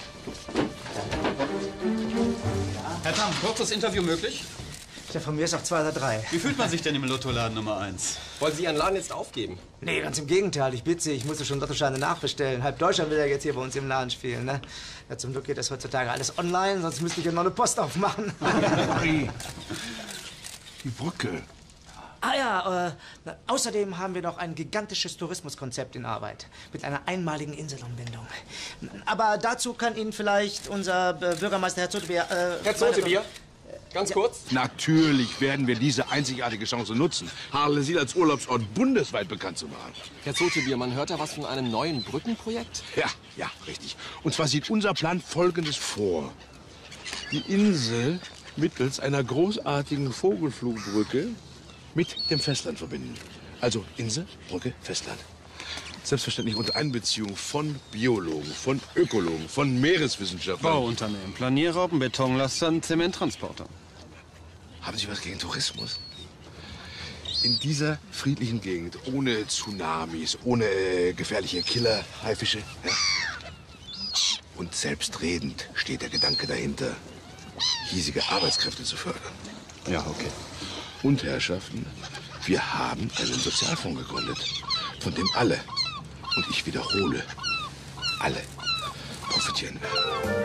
Herr Tamm, kurzes Interview möglich? Ja, von mir ist auf 2 oder 3. Wie fühlt man sich denn im Lottoladen Nummer 1? Wollen Sie Ihren Laden jetzt aufgeben? Nee, ganz im Gegenteil. Ich bitte Sie, ich musste schon Lottoscheine nachbestellen. Halb Deutschland will ja jetzt hier bei uns im Laden spielen, ne? Ja, zum Glück geht das heutzutage alles online, sonst müsste ich ja noch eine Post aufmachen. Harry. Die Brücke. Ah ja, außerdem haben wir noch ein gigantisches Tourismuskonzept in Arbeit. Mit einer einmaligen Inselanbindung. Aber dazu kann Ihnen vielleicht unser Bürgermeister Herr Zotebier... Herr Zotebier, ganz kurz. Natürlich werden wir diese einzigartige Chance nutzen, Harlesiel als Urlaubsort bundesweit bekannt zu machen. Herr Zotebier, man hört da was von einem neuen Brückenprojekt? Ja, richtig. Und zwar sieht unser Plan Folgendes vor. Die Insel mittels einer großartigen Vogelflugbrücke mit dem Festland verbinden. Also Insel, Brücke, Festland. Selbstverständlich unter Einbeziehung von Biologen, von Ökologen, von Meereswissenschaftlern. Bauunternehmen, Planierraupen, Betonlastern, Zementtransporter. Haben Sie was gegen Tourismus? In dieser friedlichen Gegend, ohne Tsunamis, ohne gefährliche Killer, Haifische. Ja? Und selbstredend steht der Gedanke dahinter, hiesige Arbeitskräfte zu fördern. Ja, okay. Und Herrschaften, wir haben einen Sozialfonds gegründet, von dem alle, und ich wiederhole, alle profitieren werden.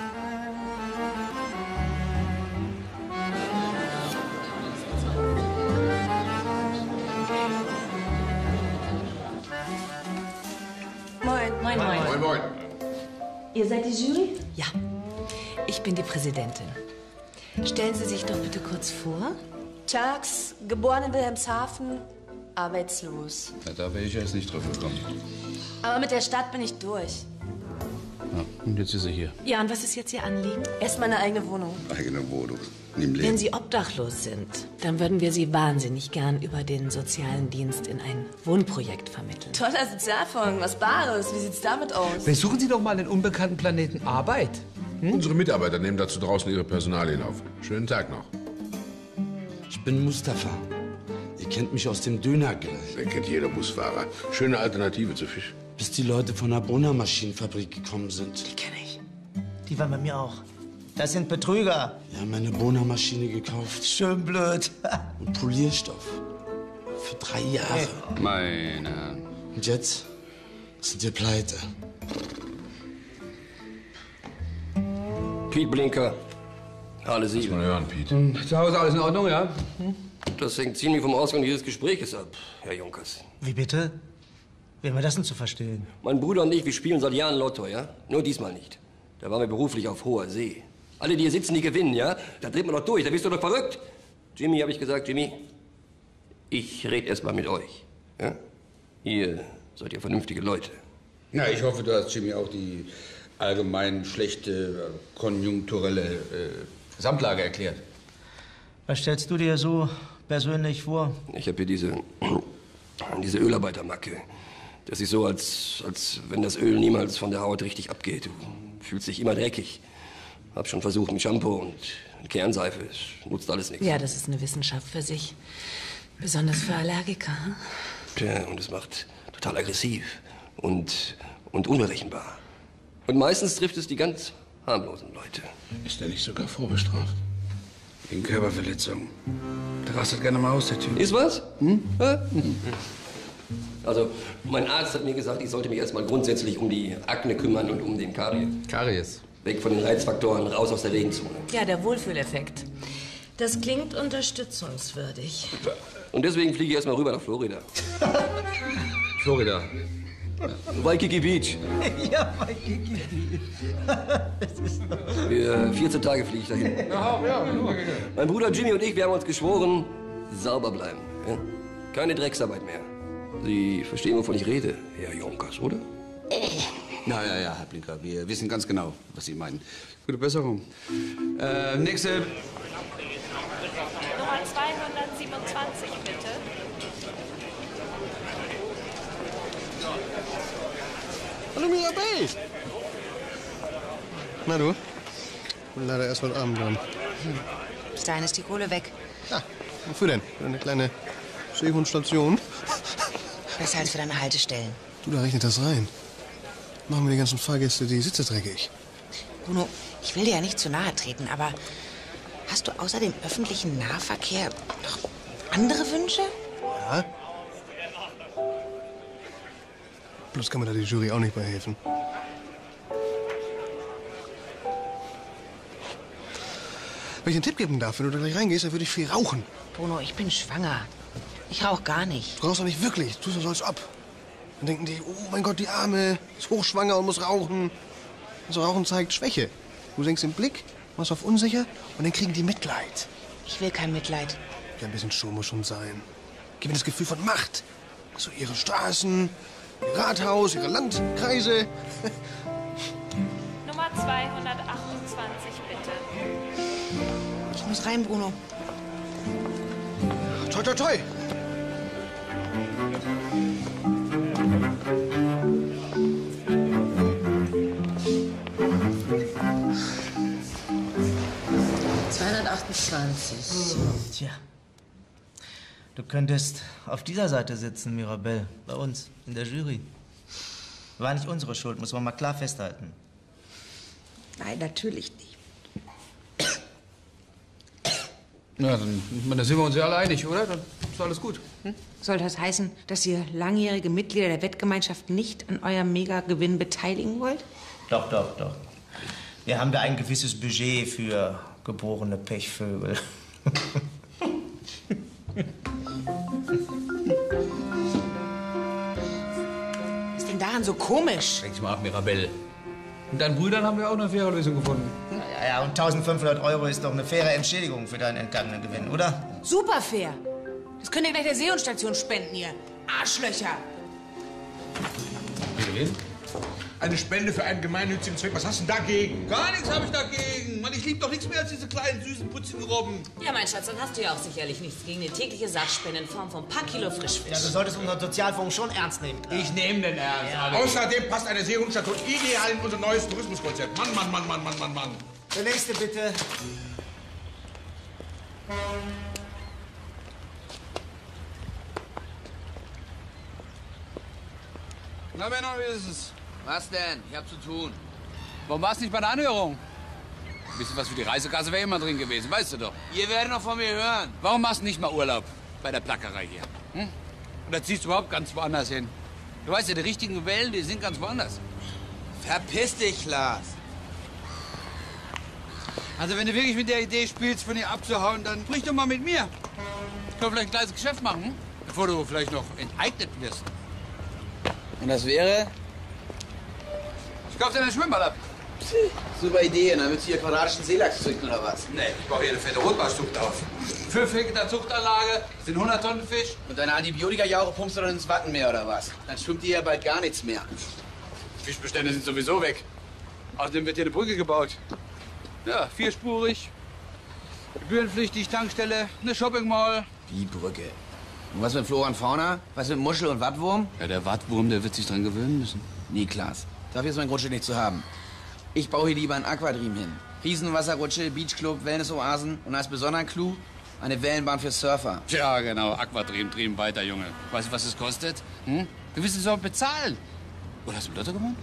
Moin. Moin, moin. Moin, moin. Ihr seid die Jury? Ja, ich bin die Präsidentin. Stellen Sie sich doch bitte kurz vor. Tags, geboren in Wilhelmshaven, arbeitslos. Ja, da wäre ich jetzt nicht drauf gekommen. Aber mit der Stadt bin ich durch. Ja, und jetzt ist sie hier. Ja, und was ist jetzt Ihr Anliegen? Erstmal eine eigene Wohnung. Eigene Wohnung. Im Leben. Wenn Sie obdachlos sind, dann würden wir Sie wahnsinnig gern über den sozialen Dienst in ein Wohnprojekt vermitteln. Toller Sozialfonds, was Bares. Wie sieht's damit aus? Besuchen Sie doch mal den unbekannten Planeten Arbeit. Unsere Mitarbeiter nehmen dazu draußen ihre Personalien auf. Schönen Tag noch. Ich bin Mustafa. Ihr kennt mich aus dem Dönergrill. Den kennt jeder Busfahrer. Schöne Alternative zu Fisch. Bis die Leute von der Brunner Maschinenfabrik gekommen sind. Die kenne ich. Die waren bei mir auch. Das sind Betrüger. Die haben eine Bohnermaschine gekauft. Schön blöd. Und Polierstoff. Für 3 Jahre. Hey. Meine Herren. Und jetzt sind wir pleite. Piet Blinker. Alle Sie. Mal hören, Piet. Zu Hause alles in Ordnung, ja? Das hängt ziemlich vom Ausgang dieses Gespräches ab, Herr Junkers. Wie bitte? Wie haben wir das denn zu verstehen? Mein Bruder und ich, wir spielen seit Jahren Lotto, ja? Nur diesmal nicht. Da waren wir beruflich auf hoher See. Alle, die hier sitzen, die gewinnen, ja? Da dreht man doch durch, da bist du doch verrückt. Jimmy, habe ich gesagt, Jimmy, ich rede erst mal mit euch, ja? Ihr seid ja vernünftige Leute. Ja, ich hoffe, du hast Jimmy auch die allgemein schlechte, konjunkturelle Gesamtlage erklärt. Was stellst du dir so persönlich vor? Ich habe hier diese Ölarbeitermacke. Das ist so, als wenn das Öl niemals von der Haut richtig abgeht. Du fühlst dich immer dreckig. Hab schon versucht mit Shampoo und Kernseife. Es nutzt alles nichts. Ja, das ist eine Wissenschaft für sich. Besonders für Allergiker. Hm? Tja, und es macht total aggressiv und unberechenbar. Und meistens trifft es die ganz harmlosen Leute. Ist der nicht sogar vorbestraft? Wegen Körperverletzung. Der rastet gerne mal aus, der Typ. Ist was? Also, mein Arzt hat mir gesagt, ich sollte mich erstmal grundsätzlich um die Akne kümmern und um den Karies. Karies. Weg von den Reizfaktoren, raus aus der Regenzone. Ja, der Wohlfühleffekt. Das klingt unterstützungswürdig. Und deswegen fliege ich erstmal rüber nach Florida. Florida. Waikiki Beach. Ja, Waikiki. 14 Tage fliege ich dahin. Ja. Mein Bruder Jimmy und ich, wir haben uns geschworen, sauber bleiben. Ja? Keine Drecksarbeit mehr. Sie verstehen, wovon ich rede, Herr Junkers, oder? Ja, Herr Blinker. Wir wissen ganz genau, was Sie meinen. Gute Besserung. Nächste. Nummer 227, bitte. Hallo Mirabell. Na du? Leider erst heute Abend dann. Bis dahin ist die Kohle weg. Ja, wofür denn? Für eine kleine Seehundstation? Besser als für deine Haltestellen. Du, da rechnet das rein. Machen wir die ganzen Fahrgäste die Sitze dreckig. Bruno, ich will dir ja nicht zu nahe treten, aber hast du außer dem öffentlichen Nahverkehr noch andere Wünsche? Ja. Bloß kann mir da die Jury auch nicht bei helfen. Wenn ich einen Tipp geben darf, wenn du da gleich reingehst, dann würde ich viel rauchen. Bruno, ich bin schwanger. Ich rauche gar nicht. Du rauchst doch nicht wirklich. Du tust so als ob. Dann denken die, oh mein Gott, die Arme ist hochschwanger und muss rauchen. Also Rauchen zeigt Schwäche. Du senkst den Blick, machst auf unsicher und dann kriegen die Mitleid. Ich will kein Mitleid. Ja, ein bisschen Show muss schon sein. Gib mir das Gefühl von Macht. So ihre Straßen, ihr Rathaus, ihre Landkreise. Nummer 228, bitte. Ich muss rein, Bruno. Toi, toi, toi. Tja. Du könntest auf dieser Seite sitzen, Mirabell. Bei uns, in der Jury. War nicht unsere Schuld, muss man mal klar festhalten. Nein, natürlich nicht. Na, dann sind wir uns ja alle einig, oder? Dann ist alles gut. Soll das heißen, dass ihr langjährige Mitglieder der Wettgemeinschaft nicht an eurem Megagewinn beteiligen wollt? Doch. Wir haben da ein gewisses Budget für geborene Pechvögel. Was ist denn daran so komisch? Denk mal ab, Mirabell. Mit deinen Brüdern haben wir auch eine faire Lösung gefunden. Ja, und 1.500 € ist doch eine faire Entschädigung für deinen entgangenen Gewinn, oder? Super fair. Das könnt ihr gleich der Seehundstation spenden, ihr Arschlöcher. Eine Spende für einen gemeinnützigen Zweck. Was hast du denn dagegen? Gar nichts habe ich dagegen. Mann, ich liebe doch nichts mehr als diese kleinen, süßen, putzigen Robben. Ja, mein Schatz, dann hast du ja auch sicherlich nichts gegen eine tägliche Sachspende in Form von ein paar Kilo Frischfisch. Ja, du solltest unseren Sozialfonds schon ernst nehmen. Ich nehme den ernst. Ja. Außerdem passt eine Seehundstation ideal in unser neues Tourismuskonzept. Mann, Mann, Mann, Mann, Mann, Mann, Mann. Der nächste, bitte. Na, Männer, wie ist es? Was denn? Ich hab zu tun. Warum warst du nicht bei der Anhörung? Ein bisschen was für die Reisekasse wäre immer drin gewesen, weißt du doch. Ihr werdet noch von mir hören. Warum machst du nicht mal Urlaub bei der Plackerei hier? Hm? Oder ziehst du überhaupt ganz woanders hin? Du weißt ja, die richtigen Wellen, die sind ganz woanders. Verpiss dich, Klaas. Also wenn du wirklich mit der Idee spielst, von hier abzuhauen, dann sprich doch mal mit mir. Ich kann vielleicht ein kleines Geschäft machen, hm? Bevor du vielleicht noch enteignet wirst. Und das wäre? Ich kauf dir ein Schwimmbad ab. Super Idee. Und dann willst du hier quadratischen Seelachs züchten, oder was? Nee, ich baue hier eine fette Rotbarschzucht auf. 5 Hektar Zuchtanlage, sind 100 Tonnen Fisch. Und deine Antibiotika-Jauche pumpst du dann ins Wattenmeer, oder was? Dann schwimmt hier ja bald gar nichts mehr. Fischbestände sind sowieso weg. Außerdem wird hier eine Brücke gebaut. Ja, 4-spurig, gebührenpflichtig, Tankstelle, eine Shopping Mall. Wie Brücke? Und was mit Flora und Fauna? Was mit Muschel und Wattwurm? Ja, der Wattwurm, der wird sich dran gewöhnen müssen. Nee, Klaas. Dafür ist mein Grundstück nicht zu haben. Ich baue hier lieber ein Aquadream hin. Riesenwasserrutsche, Beachclub, Wellnessoasen und als besonderen Clou eine Wellenbahn für Surfer. Ja, genau. Aquadream, trieben weiter, Junge. Weißt du, was es kostet? Hm? Wir wissen es auch bezahlen. Oder hast du Lotto gewonnen?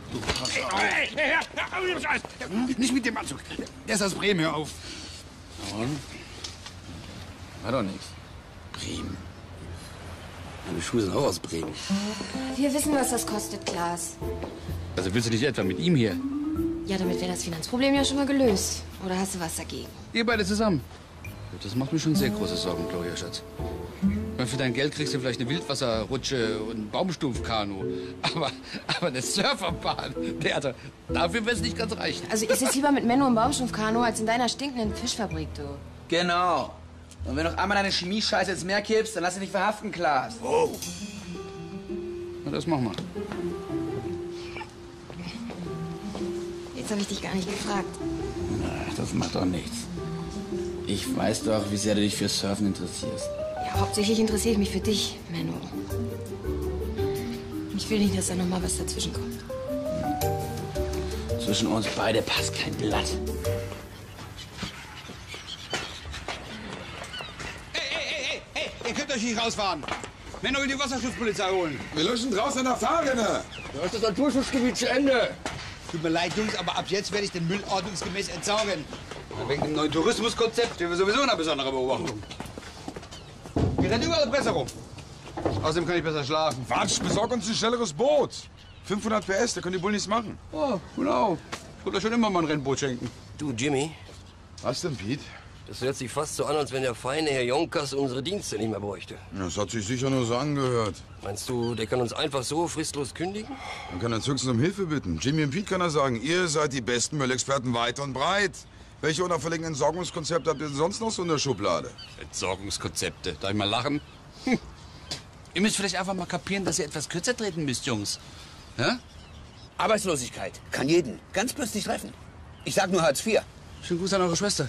Nicht mit dem Anzug. Der ist aus Bremen, hör auf. Und? War doch nichts. Bremen. Meine Schuhe sind auch aus Bremen. Wir wissen, was das kostet, Klaas. Also willst du nicht etwa mit ihm hier? Ja, damit wäre das Finanzproblem ja schon mal gelöst. Oder hast du was dagegen? Ihr beide zusammen. Das macht mir schon sehr große Sorgen, Gloria, Schatz. Für dein Geld kriegst du vielleicht eine Wildwasserrutsche und ein Baumstumpfkanu. Aber eine Surferbahn, dafür wird es nicht ganz reichen. Also ich sitze lieber mit Menno im Baumstumpfkanu als in deiner stinkenden Fischfabrik, du. Genau. Und wenn noch einmal deine Chemie-Scheiße ins Meer kippst, dann lass dich nicht verhaften, Klaas. Oh. Na, das machen wir. Jetzt habe ich dich gar nicht gefragt. Na, das macht doch nichts. Ich weiß doch, wie sehr du dich für Surfen interessierst. Ja, hauptsächlich interessiere ich mich für dich, Menno. Ich will nicht, dass da noch mal was dazwischen kommt. Zwischen uns beide passt kein Blatt. Hey, ihr könnt euch nicht rausfahren. Menno will die Wasserschutzpolizei holen. Wir löschen draußen in der Fahrrinne. Da ist das Naturschutzgebiet zu Ende. Tut mir leid, Jungs, aber ab jetzt werde ich den Müll ordnungsgemäß entsorgen. Wegen dem neuen Tourismuskonzept stehen wir sowieso unter besonderer Beobachtung. Hier rennt überall Presse rum. Außerdem kann ich besser schlafen. Quatsch, besorg uns ein schnelleres Boot. 500 PS, da können die wohl nichts machen. Oh, genau. Ich wollte euch schon immer mal ein Rennboot schenken. Du, Jimmy. Was denn, Pete? Das hört sich fast so an, als wenn der feine Herr Jonkers unsere Dienste nicht mehr bräuchte. Das hat sich sicher nur so angehört. Meinst du, der kann uns einfach so fristlos kündigen? Man kann uns höchstens um Hilfe bitten. Jimmy und Pete kann er sagen, ihr seid die besten Müllexperten weit und breit. Welche unauffälligen Entsorgungskonzepte habt ihr denn sonst noch so in der Schublade? Entsorgungskonzepte. Darf ich mal lachen? Hm. Ihr müsst vielleicht einfach mal kapieren, dass ihr etwas kürzer treten müsst, Jungs. Ja? Arbeitslosigkeit kann jeden ganz plötzlich treffen. Ich sag nur Hartz IV. Schönen Gruß an eure Schwester.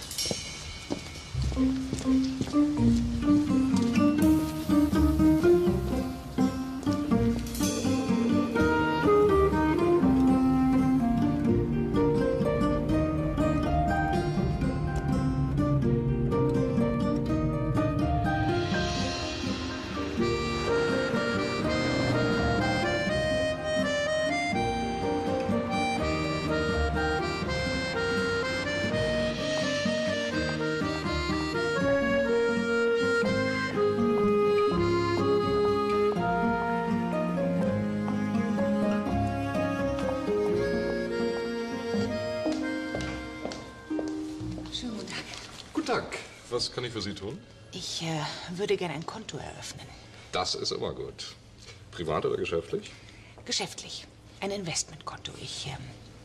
Was kann ich für Sie tun? Ich würde gerne ein Konto eröffnen. Das ist immer gut. Privat oder geschäftlich? Geschäftlich. Ein Investmentkonto. Ich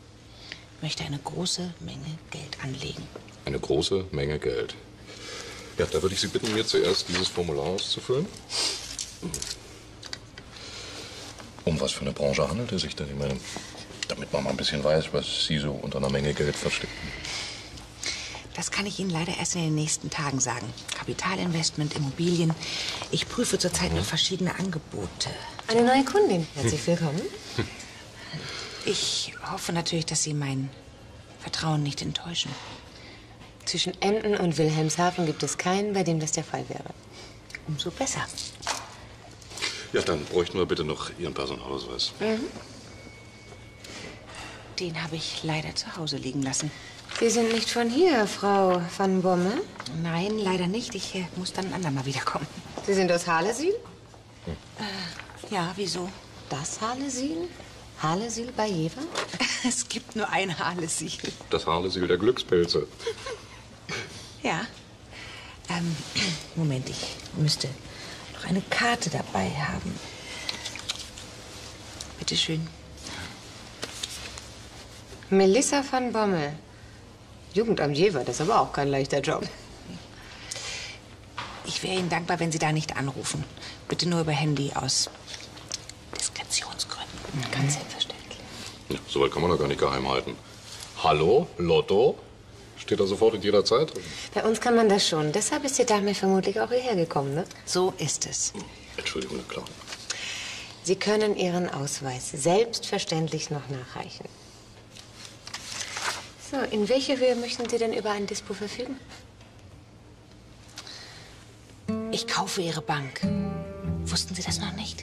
möchte eine große Menge Geld anlegen. Eine große Menge Geld. Ja, da würde ich Sie bitten, mir zuerst dieses Formular auszufüllen. Um was für eine Branche handelt es sich denn? Ich meine, damit man mal ein bisschen weiß, was Sie so unter einer Menge Geld verstecken. Das kann ich Ihnen leider erst in den nächsten Tagen sagen. Kapitalinvestment, Immobilien. Ich prüfe zurzeit noch verschiedene Angebote. Eine neue Kundin. Herzlich willkommen. Ich hoffe natürlich, dass Sie mein Vertrauen nicht enttäuschen. Zwischen Emden und Wilhelmshaven gibt es keinen, bei dem das der Fall wäre. Umso besser. Ja, dann bräuchten wir bitte noch Ihren Personalausweis. Mhm. Den habe ich leider zu Hause liegen lassen. Sie sind nicht von hier, Frau van Bommel? Nein, leider nicht. Ich muss dann ein andermal wiederkommen. Sie sind aus Harlesil? Ja, wieso? Das Harlesil? Harlesil bei Jever? Es gibt nur ein Harlesil. Das Harlesil der Glückspilze. Ja. Moment, ich müsste noch eine Karte dabei haben. Bitte schön. Melissa van Bommel. Jugendamt Jever, das ist aber auch kein leichter Job. Ich wäre Ihnen dankbar, wenn Sie da nicht anrufen. Bitte nur über Handy aus Diskretionsgründen. Ganz selbstverständlich. Ja, so weit kann man doch gar nicht geheim halten. Hallo, Lotto? Steht da sofort in jeder Zeit? Bei uns kann man das schon. Deshalb ist die Dame vermutlich auch hierher gekommen, ne? So ist es. Entschuldigung, na klar. Sie können Ihren Ausweis selbstverständlich noch nachreichen. So, in welcher Höhe möchten Sie denn über ein Dispo verfügen? Ich kaufe Ihre Bank. Wussten Sie das noch nicht?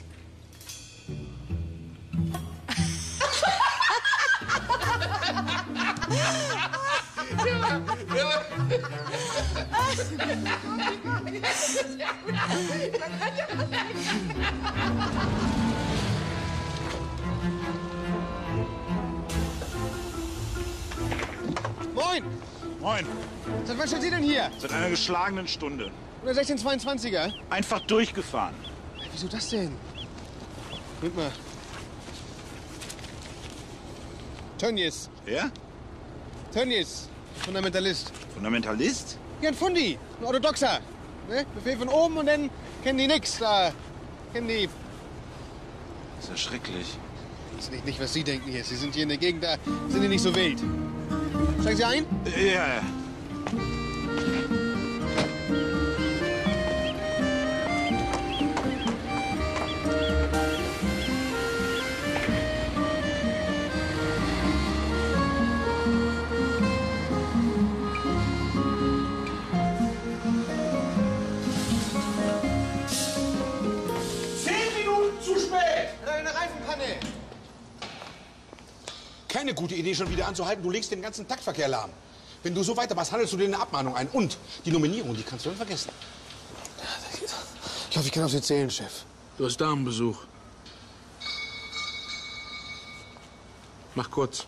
Moin! Moin. Seit wann stehen Sie denn hier? Seit einer geschlagenen Stunde. Oder 1622er? Einfach durchgefahren. Wieso das denn? Guck mal. Tönnies. Wer? Tönnies. Fundamentalist. Fundamentalist? Ja, ein Fundi. Ein Orthodoxer. Ne? Befehl von oben und dann kennen die nix. Da kennen die... Das ist ja schrecklich. Das ist nicht, was Sie denken hier. Sie sind hier in der Gegend, da sind die nicht so wild. Steigen Sie ein? Ja. Eine Reifenpanne. Keine gute Idee, schon wieder anzuhalten. Du legst den ganzen Taktverkehr lahm. Wenn du so weitermachst, handelst du dir eine Abmahnung ein. Und die Nominierung, die kannst du dann vergessen. Ich hoffe, ich kann auf Sie zählen, Chef. Du hast Damenbesuch. Mach kurz.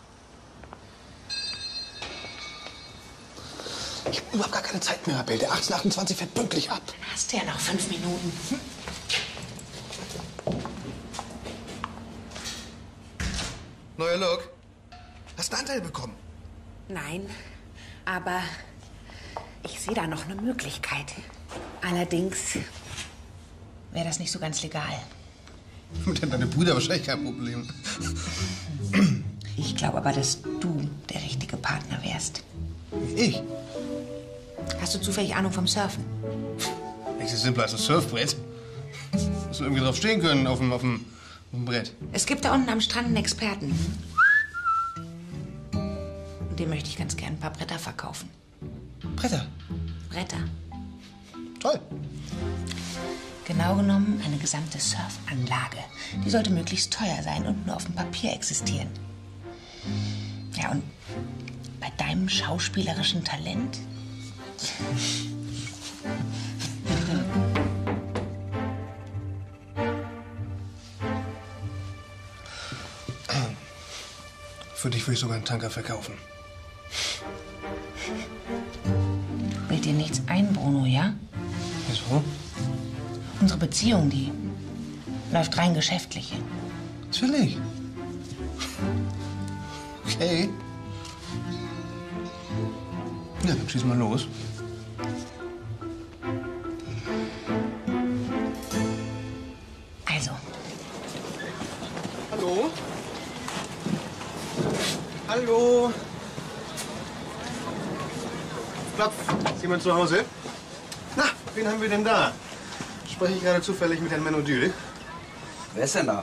Ich habe überhaupt gar keine Zeit mehr, Herr Bell. Der 1828 fährt pünktlich ab. Dann hast du ja noch 5 Minuten. Neuer Look. Hast du einen Anteil bekommen? Nein, aber ich sehe da noch eine Möglichkeit. Allerdings wäre das nicht so ganz legal. Mit deine Brüder wahrscheinlich kein Problem. Ich glaube aber, dass du der richtige Partner wärst. Ich? Hast du zufällig Ahnung vom Surfen? Nichts ist simpler als ein Surfbrett. Musst du irgendwie drauf stehen können auf dem Brett. Es gibt da unten am Strand einen Experten. Und dem möchte ich ganz gern ein paar Bretter verkaufen. Bretter? Bretter. Toll. Genau genommen eine gesamte Surfanlage. Die sollte möglichst teuer sein und nur auf dem Papier existieren. Ja, und bei deinem schauspielerischen Talent? Für dich würde ich sogar einen Tanker verkaufen. Bild dir nichts ein, Bruno, ja? Wieso? Unsere Beziehung, die läuft rein geschäftlich. Natürlich. Okay. Ja, dann schieß mal los. Hallo? Klopf, ist jemand zu Hause? Na, wen haben wir denn da? Spreche ich gerade zufällig mit Herrn Menno Dül? Wer ist denn da?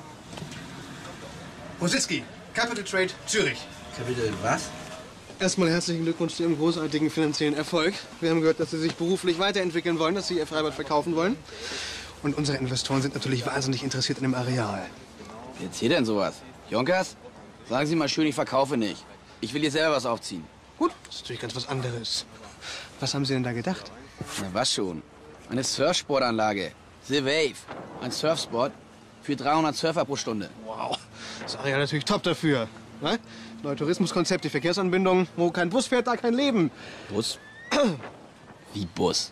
Rositzky, Capital Trade, Zürich. Capital was? Erstmal herzlichen Glückwunsch zu Ihrem großartigen finanziellen Erfolg. Wir haben gehört, dass Sie sich beruflich weiterentwickeln wollen, dass Sie Ihr Freibad verkaufen wollen. Und unsere Investoren sind natürlich wahnsinnig interessiert an dem Areal. Wie erzählt denn sowas? Jonkers? Sagen Sie mal schön, ich verkaufe nicht. Ich will hier selber was aufziehen. Gut, das ist natürlich ganz was anderes. Was haben Sie denn da gedacht? Na was schon? Eine Surfsportanlage. The Wave. Ein Surfsport für 300 Surfer pro Stunde. Wow, das Areal natürlich top dafür. Ne? Neue Tourismuskonzept, die Verkehrsanbindung. Wo kein Bus fährt, da kein Leben. Bus? Wie Bus?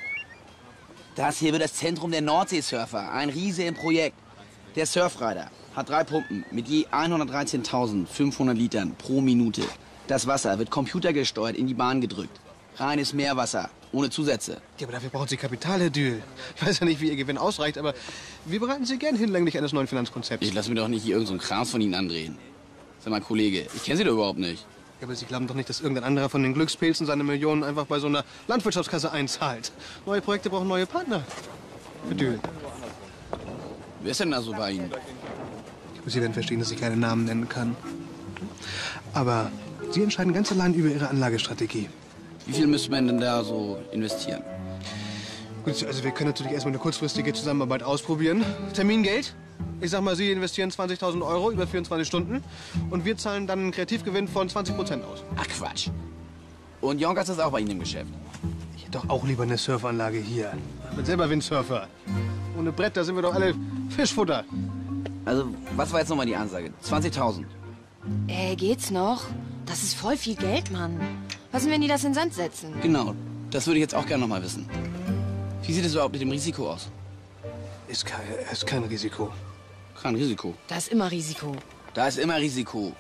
Das hier wird das Zentrum der Nordseesurfer. Ein riesiges Projekt. Der Surfrider hat 3 Pumpen mit je 113.500 Litern pro Minute. Das Wasser wird computergesteuert in die Bahn gedrückt. Reines Meerwasser, ohne Zusätze. Ja, aber dafür brauchen Sie Kapital, Herr Dül. Ich weiß ja nicht, wie Ihr Gewinn ausreicht, aber wir bereiten Sie gern hinlänglich eines neuen Finanzkonzepts. Ich lasse mir doch nicht hier irgendeinen Krams von Ihnen andrehen. Sag mal, Kollege, ich kenne Sie doch überhaupt nicht. Ja, aber Sie glauben doch nicht, dass irgendein anderer von den Glückspilzen seine Millionen einfach bei so einer Landwirtschaftskasse einzahlt. Neue Projekte brauchen neue Partner. Herr Dül. Wer ist denn da so bei Ihnen? Sie werden verstehen, dass ich keine Namen nennen kann. Aber Sie entscheiden ganz allein über Ihre Anlagestrategie. Wie viel müsste man denn da so investieren? Gut, also wir können natürlich erstmal eine kurzfristige Zusammenarbeit ausprobieren. Termingeld. Ich sag mal, Sie investieren 20.000 Euro über 24 Stunden und wir zahlen dann einen Kreativgewinn von 20% aus. Ach Quatsch. Und Jonkers ist auch bei Ihnen im Geschäft? Ich hätte doch auch lieber eine Surfanlage hier. Ich bin selber Windsurfer. Ohne Brett, da sind wir doch alle Fischfutter. Also, was war jetzt nochmal die Ansage? 20.000? Geht's noch? Das ist voll viel Geld, Mann. Was denn, wenn die das in den Sand setzen? Genau, das würde ich jetzt auch gerne noch mal wissen. Wie sieht es überhaupt mit dem Risiko aus? Ist kein Risiko. Kein Risiko? Da ist immer Risiko. Da ist immer Risiko.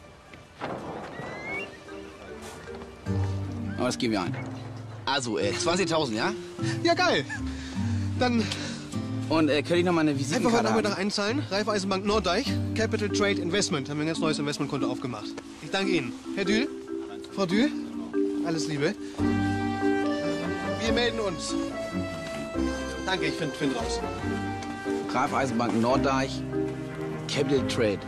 Aber das geben wir ein. Also, 20.000, ja? Ja, geil. Dann... Und könnte ich noch mal eine Visitenkarte einfach heute haben? Nachmittag einzahlen. Raiffeisenbank Norddeich, Capital Trade Investment. Haben wir ein ganz neues Investmentkonto aufgemacht. Ich danke Ihnen. Herr Dül, Frau Dül, alles Liebe. Wir melden uns. Danke, ich find raus. Raiffeisenbank Norddeich, Capital Trade.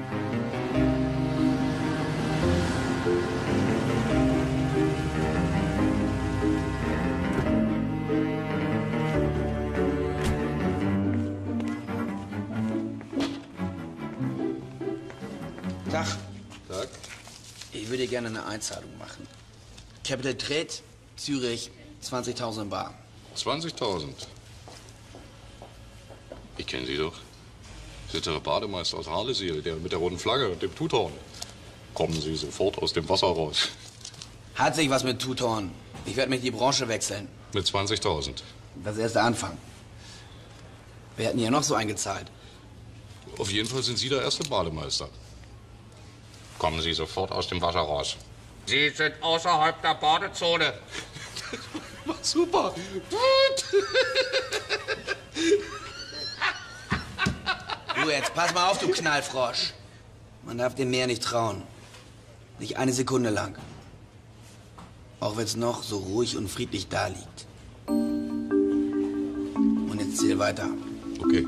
Tag. Tag. Ich würde gerne eine Einzahlung machen. Capital Trade, Zürich, 20.000 in bar. 20.000. Ich kenne Sie doch. Sie sind der Bademeister aus Harleseel, der mit der roten Flagge und dem Tuthorn. Kommen Sie sofort aus dem Wasser raus. Hat sich was mit Tuthorn. Ich werde mich die Branche wechseln. Mit 20.000. Das ist erst der Anfang. Wir hätten ja noch so eingezahlt. Auf jeden Fall sind Sie der erste Bademeister. Kommen Sie sofort aus dem Wasser raus. Sie sind außerhalb der Badezone. Super. Du, jetzt pass mal auf, du Knallfrosch. Man darf dem Meer nicht trauen. Nicht eine Sekunde lang. Auch wenn es noch so ruhig und friedlich da liegt. Und jetzt zähl weiter. Okay.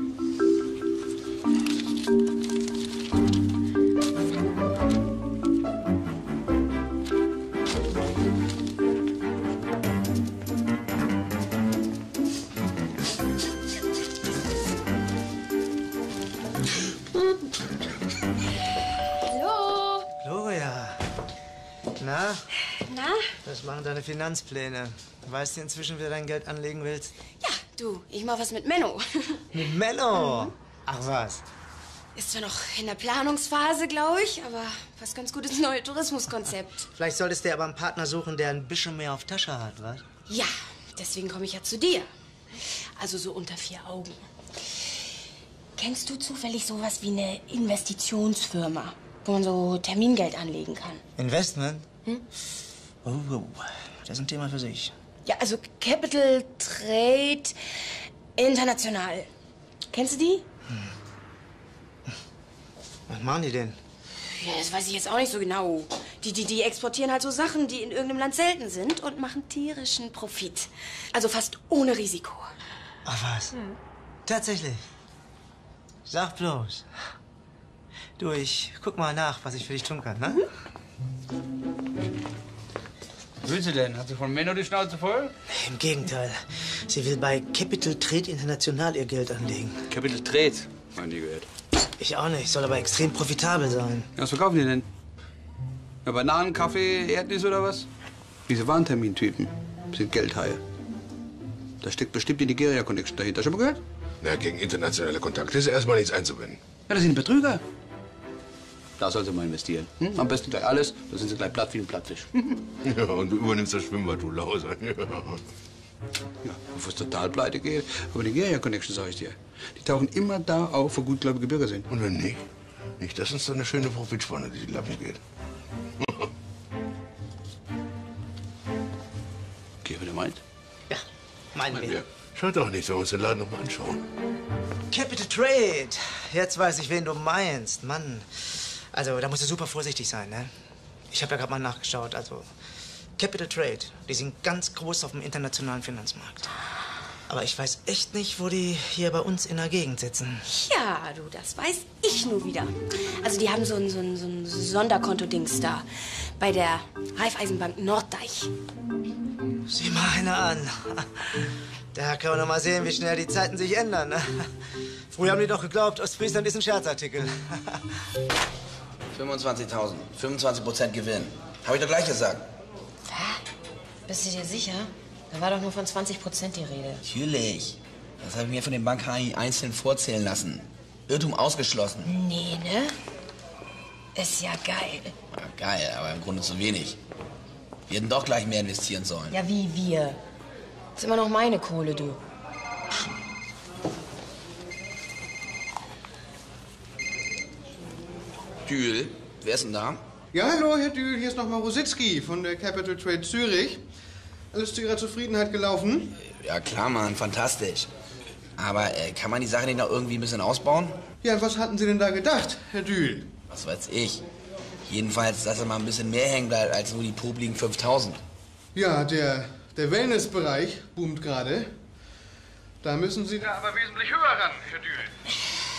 Hallo? Gloria. Na? Na? Was machen deine Finanzpläne? Weißt du inzwischen, wie du dein Geld anlegen willst? Ja, du, ich mach was mit Menno. Mit Menno? Ach was. Ist zwar noch in der Planungsphase, glaube ich, aber was ganz Gutes neue Tourismuskonzept. Vielleicht solltest du aber einen Partner suchen, der ein bisschen mehr auf Tasche hat, was? Ja, deswegen komme ich ja zu dir. Also so unter 4 Augen. Kennst du zufällig sowas wie eine Investitionsfirma, wo man so Termingeld anlegen kann? Investment? Oh, das ist ein Thema für sich. Ja, also Capital Trade International. Kennst du die? Was machen die denn? Ja, das weiß ich jetzt auch nicht so genau. Die exportieren halt so Sachen, die in irgendeinem Land selten sind und machen tierischen Profit. Also fast ohne Risiko. Ach was? Tatsächlich? Sag bloß. Du, ich guck mal nach, was ich für dich tun kann, ne? Was will sie denn? Hat sie von Menno die Schnauze voll? Im Gegenteil. Sie will bei Capital Trade International ihr Geld anlegen. Capital Trade? Noch nie gehört. Ich auch nicht. Soll aber extrem profitabel sein. Ja, was verkaufen die denn? Ja, Bananen, Kaffee, Erdnüsse oder was? Diese Warntermintypen sind Geldhaie. Da steckt bestimmt die Nigeria-Connection dahinter. Schon mal gehört? Na, gegen internationale Kontakte ist erstmal nichts einzuwenden. Ja, das sind Betrüger. Da soll sie mal investieren. Am besten gleich alles, dann sind sie gleich platt wie ein Plattfisch. Ja, und du übernimmst das Schwimmbad, du Lauser. Ja. Ja, bevor es total pleite geht. Aber Nigeria-Connection, sag ich dir, die tauchen immer da auf, wo gutgläubige Bürger sind. Und wenn nicht? Nicht, dass uns da eine schöne Profitspanne die Lappen geht. Okay, wenn ihr meint. Ja, meinen wir. Schaut doch nicht, wenn wir uns den Laden noch mal anschauen. Capital Trade. Jetzt weiß ich, wen du meinst. Mann. Also, da musst du super vorsichtig sein, ne? Ich habe ja gerade mal nachgeschaut. Also, Capital Trade, die sind ganz groß auf dem internationalen Finanzmarkt. Aber ich weiß echt nicht, wo die hier bei uns in der Gegend sitzen. Ja, du, das weiß ich nur wieder. Also die haben so ein Sonderkonto-Dings da. Bei der Raiffeisenbank Norddeich. Sieh mal einer an. Da kann man noch mal sehen, wie schnell die Zeiten sich ändern. Ne? Früher haben die doch geglaubt, Ostfriesland ist ein Scherzartikel. 25.000, 25% Gewinn. Habe ich doch gleich gesagt. Bist du dir sicher? Da war doch nur von 20% die Rede. Natürlich. Das habe ich mir von den Bankhaien einzeln vorzählen lassen. Irrtum ausgeschlossen. Nee, ne? Ist ja geil. Ja, geil, aber im Grunde zu wenig. Wir hätten doch gleich mehr investieren sollen. Ja, wie wir? Ist immer noch meine Kohle, du. Dül, wer ist denn da? Ja, hallo, Herr Dül, hier ist nochmal Rositzky von der Capital Trade Zürich. Alles zu Ihrer Zufriedenheit gelaufen? Ja, klar, Mann, fantastisch. Aber kann man die Sache nicht noch irgendwie ein bisschen ausbauen? Ja, was hatten Sie denn da gedacht, Herr Dül? Was weiß ich. Jedenfalls, dass er mal ein bisschen mehr hängen bleibt als nur die popligen 5.000. Ja, der Wellnessbereich boomt gerade. Da müssen Sie da aber wesentlich höher ran, Herr Dül.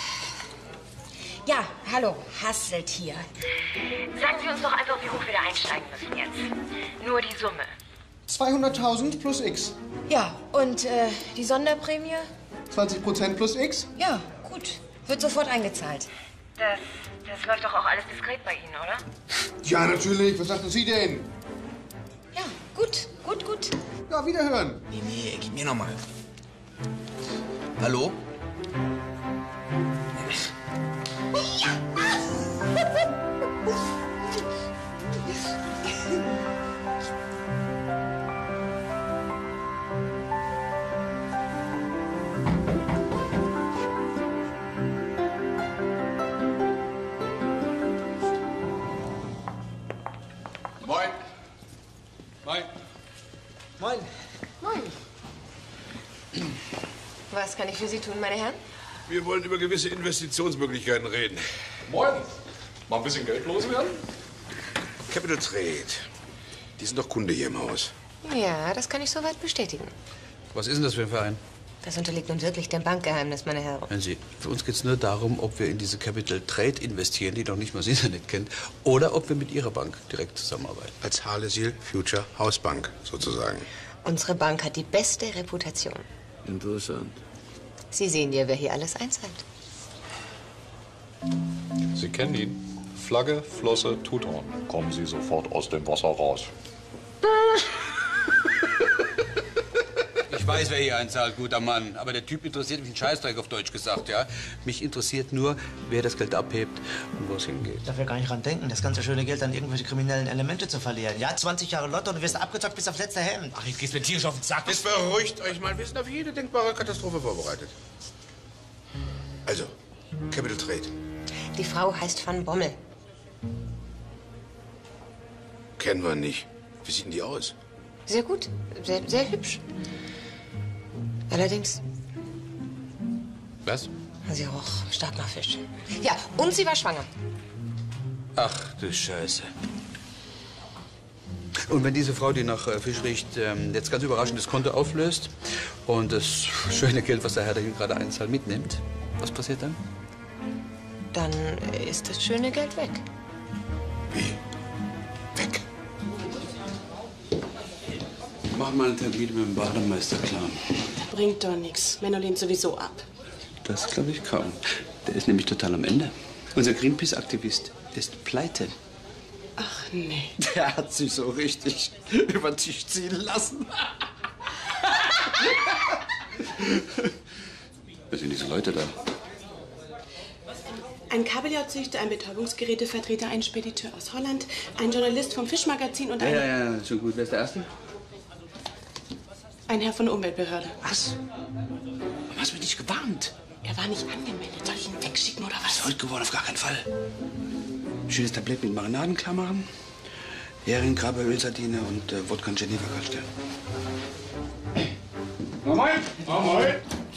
Ja, hallo, Hasselt hier. Sagen Sie uns doch einfach, wie hoch wir da einsteigen müssen jetzt. Nur die Summe. 200.000 plus X. Ja, und die Sonderprämie? 20% plus X? Ja, gut. Wird sofort eingezahlt. Das läuft doch auch alles diskret bei Ihnen, oder? Ja, natürlich. Was sagten Sie denn? Ja, gut. Ja, wiederhören. Nee, gib mir noch mal. Hallo? Moin. Moin. Moin. Moin. Was kann ich für Sie tun, meine Herren? Wir wollen über gewisse Investitionsmöglichkeiten reden. Moin. Mal ein bisschen Geld loswerden? Capital Trade. Die sind doch Kunde hier im Haus. Ja, das kann ich soweit bestätigen. Was ist denn das für ein Verein? Das unterliegt nun wirklich dem Bankgeheimnis, meine Herren. Hören Sie, für uns geht es nur darum, ob wir in diese Capital Trade investieren, die noch nicht mal das Internet kennt, oder ob wir mit Ihrer Bank direkt zusammenarbeiten. Als Harlesil Future Hausbank sozusagen. Unsere Bank hat die beste Reputation. Interessant. Sie sehen ja, wer hier alles einzahlt. Sie kennen ihn. Flagge, Flosse, Tuthorn. Kommen Sie sofort aus dem Wasser raus. Ich weiß, wer hier einzahlt, guter Mann. Aber der Typ interessiert mich einen Scheißdreck, auf Deutsch gesagt, ja? Mich interessiert nur, wer das Geld abhebt und wo es hingeht. Ich darf ja gar nicht dran denken, das ganze schöne Geld an irgendwelche kriminellen Elemente zu verlieren. Ja, 20 Jahre Lotto und du wirst abgezockt bis aufs letzte Hemd. Ach, jetzt gehst du mir tierisch auf den Sack. Jetzt beruhigt euch mal. Wir sind auf jede denkbare Katastrophe vorbereitet. Also, Capital Trade. Die Frau heißt Van Bommel. Kennen wir nicht. Wie sieht denn die aus? Sehr gut, sehr hübsch. Allerdings, Was? sie roch stark nach Fisch. Ja, und sie war schwanger. Ach du Scheiße. Und wenn diese Frau, die nach Fisch riecht, jetzt ganz überraschend das Konto auflöst und das schöne Geld, was der Herr dahin gerade einzahlt, mitnimmt, was passiert dann? Dann ist das schöne Geld weg. Wie? Weg? Mach mal einen Termin mit dem Bademeister klar. Bringt doch nichts. Menno lehnt sowieso ab. Das glaube ich kaum. Der ist nämlich total am Ende. Unser Greenpeace-Aktivist, der ist pleite. Ach nee. Der hat sich so richtig über den Tisch ziehen lassen. Wer sind diese Leute da? Ein Kabeljauzüchter, ein Betäubungsgerätevertreter, ein Spediteur aus Holland, ein Journalist vom Fischmagazin und ein... Ja, schon gut. Wer ist der Erste? Ein Herr von der Umweltbehörde. Was? Warum hast du mich nicht gewarnt? Er war nicht angemeldet. Soll ich ihn wegschicken oder was? Ist heute geworden, auf gar keinen Fall. Schönes Tablett mit Marinaden klar machen. Hering, Krabbe, Ölsardine und Wodka und Geneva kaltstellen. Moin! Moin!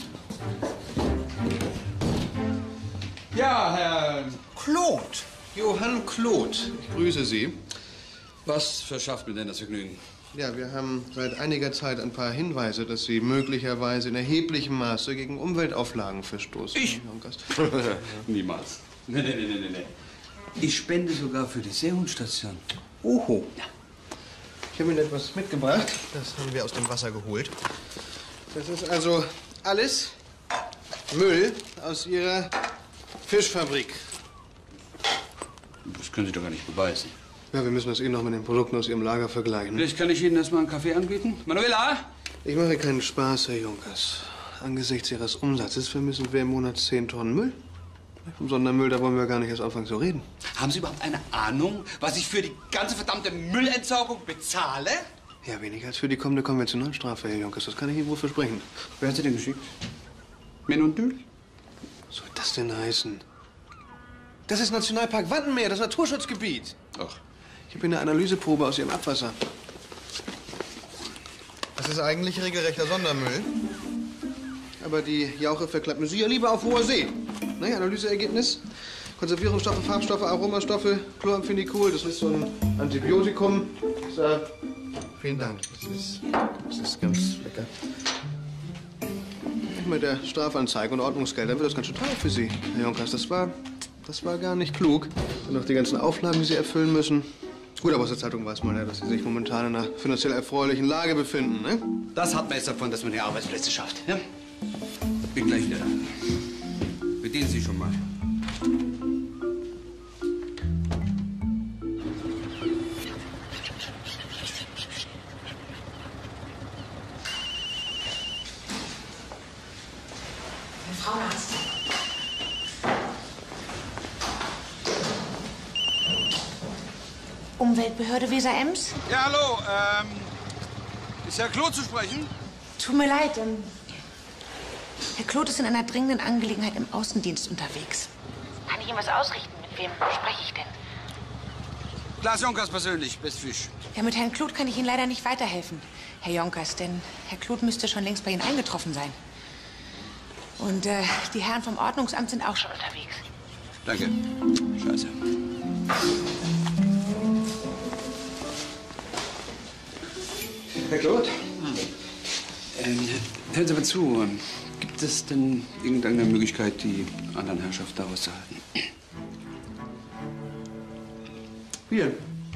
Ja, Herr Claude. Johann Claude. Ich grüße Sie. Was verschafft mir denn das Vergnügen? Ja, wir haben seit einiger Zeit ein paar Hinweise, dass Sie möglicherweise in erheblichem Maße gegen Umweltauflagen verstoßen. Ich? Niemals. Nee. Ich spende sogar für die Seehundstation. Oho. Ich habe Ihnen etwas mitgebracht. Das haben wir aus dem Wasser geholt. Das ist also alles Müll aus Ihrer Fischfabrik. Das können Sie doch gar nicht beweisen. Ja, wir müssen das noch mit den Produkten aus Ihrem Lager vergleichen. Vielleicht kann ich Ihnen erst mal einen Kaffee anbieten. Manuela? Ich mache keinen Spaß, Herr Junkers. Angesichts Ihres Umsatzes vermissen wir im Monat 10 Tonnen Müll. Vom Sondermüll, da wollen wir gar nicht erst anfangen zu reden. Haben Sie überhaupt eine Ahnung, was ich für die ganze verdammte Müllentsorgung bezahle? Ja, weniger als für die kommende Konventionalstrafe, Herr Junkers. Das kann ich Ihnen wohl versprechen. Wer hat Sie denn geschickt? Menondül? Was soll das denn heißen? Das ist Nationalpark Wattenmeer, das Naturschutzgebiet. Ach. Ich habe hier eine Analyseprobe aus Ihrem Abwasser. Das ist eigentlich regelrechter Sondermüll. Aber die Jauche verklappen Sie ja lieber auf hoher See. Ne, Analyseergebnis. Konservierungsstoffe, Farbstoffe, Aromastoffe, Chloramphenicol, das ist so ein Antibiotikum. Vielen Dank. Das ist ganz lecker. Mit der Strafanzeige und Ordnungsgeldern wird das ganz schön teuer für Sie, Herr Junkers. Das war gar nicht klug. Und auch die ganzen Auflagen, die Sie erfüllen müssen. Gut, aber aus der Zeitung weiß man ja, dass Sie sich momentan in einer finanziell erfreulichen Lage befinden, ne? Das hat man jetzt davon, dass man die Arbeitsplätze schafft. Ja? Bin gleich wieder da. Bedienen Sie schon mal. Frauenarzt. Umweltbehörde Weser-Ems? Ja, hallo. Ist Herr Claude zu sprechen? Tut mir leid, Herr Claude ist in einer dringenden Angelegenheit im Außendienst unterwegs. Kann ich ihm was ausrichten? Mit wem spreche ich denn? Klaas Jonkers persönlich, Bestfisch. Ja, mit Herrn Claude kann ich Ihnen leider nicht weiterhelfen, Herr Jonkers, denn Herr Claude müsste schon längst bei Ihnen eingetroffen sein. Und die Herren vom Ordnungsamt sind auch schon unterwegs. Danke. Scheiße. Herr Claude? Hören Sie mal zu. Gibt es denn irgendeine Möglichkeit, die anderen Herrschaften da rauszuhalten? Hier.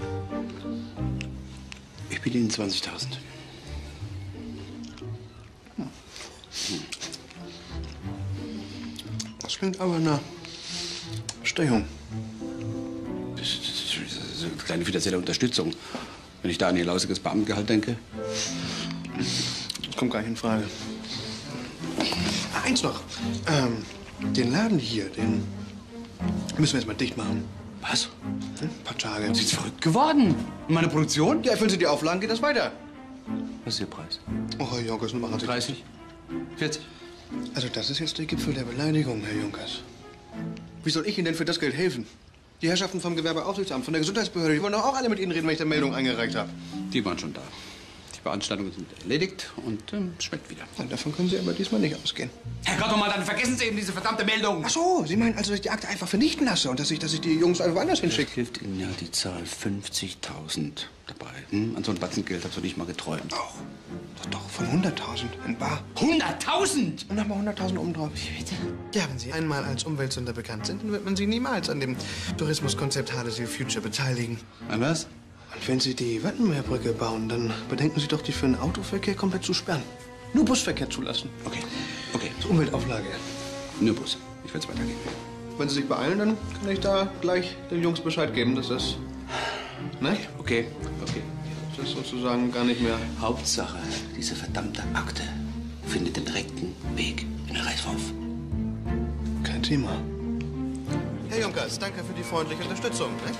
Ich biete Ihnen 20.000. Das klingt aber nach Stechung. Das ist eine kleine finanzielle Unterstützung. Wenn ich da an Ihr lausiges Beamtengehalt denke. Das kommt gar nicht in Frage. Eins noch. Den Laden hier, den müssen wir jetzt mal dicht machen. Was? Ein paar Tage. Sind Sie verrückt geworden? Und meine Produktion? Ja, erfüllen Sie die Auflagen, geht das weiter. Was ist Ihr Preis? Oh, Herr Junkers, nun machen Sie 30? 40? Also das ist jetzt der Gipfel der Beleidigung, Herr Junkers. Wie soll ich Ihnen denn für das Geld helfen? Die Herrschaften vom Gewerbeaufsichtsamt, von der Gesundheitsbehörde, die wollen doch auch alle mit Ihnen reden, wenn ich da Meldung eingereicht habe. Die waren schon da. Die Veranstaltungen sind erledigt und schmeckt wieder. Ja, davon können Sie aber diesmal nicht ausgehen. Herrgott nochmal, dann vergessen Sie eben diese verdammte Meldung. Ach so, Sie meinen also, dass ich die Akte einfach vernichten lasse und dass ich die Jungs einfach woanders hinschicke? Hilft Ihnen ja die Zahl 50.000 dabei. An so ein Batzen Geld habe ich nicht mal geträumt. Doch, von 100.000 in bar. 100.000? Und nochmal 100.000 obendrauf. Bitte. Ja, wenn Sie einmal als Umweltsünder bekannt sind, dann wird man Sie niemals an dem Tourismuskonzept Hardesville Future beteiligen. An was? Und wenn Sie die Wattenmeerbrücke bauen, dann bedenken Sie doch, die für den Autoverkehr komplett zu sperren. Nur Busverkehr zulassen. Okay. Das ist Umweltauflage. Nur Bus. Ich werde es weitergeben. Wenn Sie sich beeilen, dann kann ich da gleich den Jungs Bescheid geben, dass das... Ne? Okay. Das ist sozusagen gar nicht mehr... Hauptsache, diese verdammte Akte findet den direkten Weg in den Reichshof. Kein Thema. Herr Junkers, danke für die freundliche Unterstützung. Ne?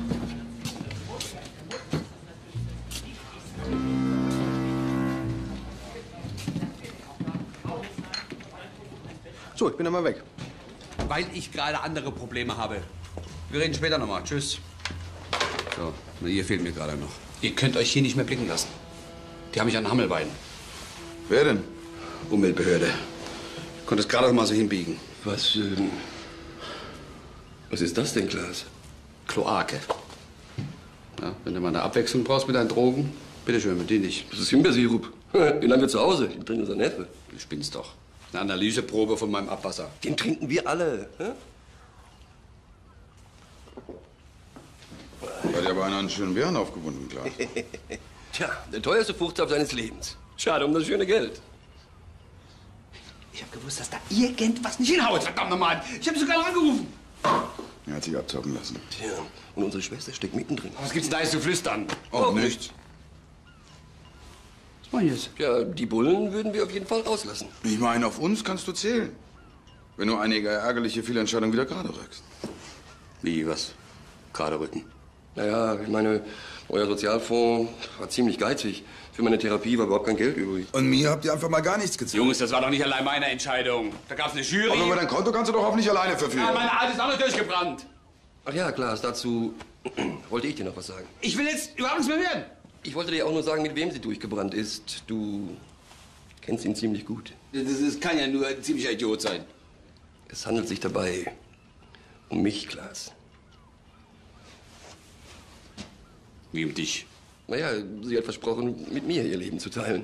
So, ich bin dann mal weg. Weil ich gerade andere Probleme habe. Wir reden später nochmal. Tschüss. So, na, ihr fehlt mir gerade noch. Ihr könnt euch hier nicht mehr blicken lassen. Die haben mich an Hammelbein. Wer denn? Umweltbehörde. Ich konnte es gerade noch mal so hinbiegen. Was ist das denn, Klaas? Kloake. Ja, wenn du mal eine Abwechslung brauchst mit deinen Drogen, bitteschön, mit denen nicht. Das ist Himbeersirup. Den haben wir zu Hause. Den trinkt unser Neffe. Du spinnst doch. Eine Analyseprobe von meinem Abwasser. Den trinken wir alle. Hat ja aber einer einen schönen Bären aufgebunden, klar. Tja, der teuerste Fruchtsaft seines Lebens. Schade um das schöne Geld. Ich habe gewusst, dass da irgendwas nicht hinhaut, verdammt nochmal. Ich habe sogar noch angerufen. Er hat sich abzocken lassen. Tja, und unsere Schwester steckt mittendrin. Was gibt's denn da jetzt zu flüstern? Auch nichts. Was mach ich jetzt? Ja, die Bullen würden wir auf jeden Fall rauslassen. Ich meine, auf uns kannst du zählen. Wenn du einige ärgerliche Fehlentscheidungen wieder gerade rückst. Wie, was? Gerade rücken? Naja, ich meine, euer Sozialfonds war ziemlich geizig. Für meine Therapie war überhaupt kein Geld übrig. Und mir habt ihr einfach mal gar nichts gezahlt. Jungs, das war doch nicht allein meine Entscheidung. Da gab's eine Jury. Aber über dein Konto kannst du doch auch nicht alleine verfügen. Ja, meine Art ist auch noch durchgebrannt. Ach ja, Klaas, dazu wollte ich dir noch was sagen. Ich will jetzt überhaupt nichts mehr hören. Ich wollte dir auch nur sagen, mit wem sie durchgebrannt ist. Du kennst ihn ziemlich gut. Das kann ja nur ein ziemlicher Idiot sein. Es handelt sich dabei um mich, Klaas. Wie um dich? Naja, sie hat versprochen, mit mir ihr Leben zu teilen.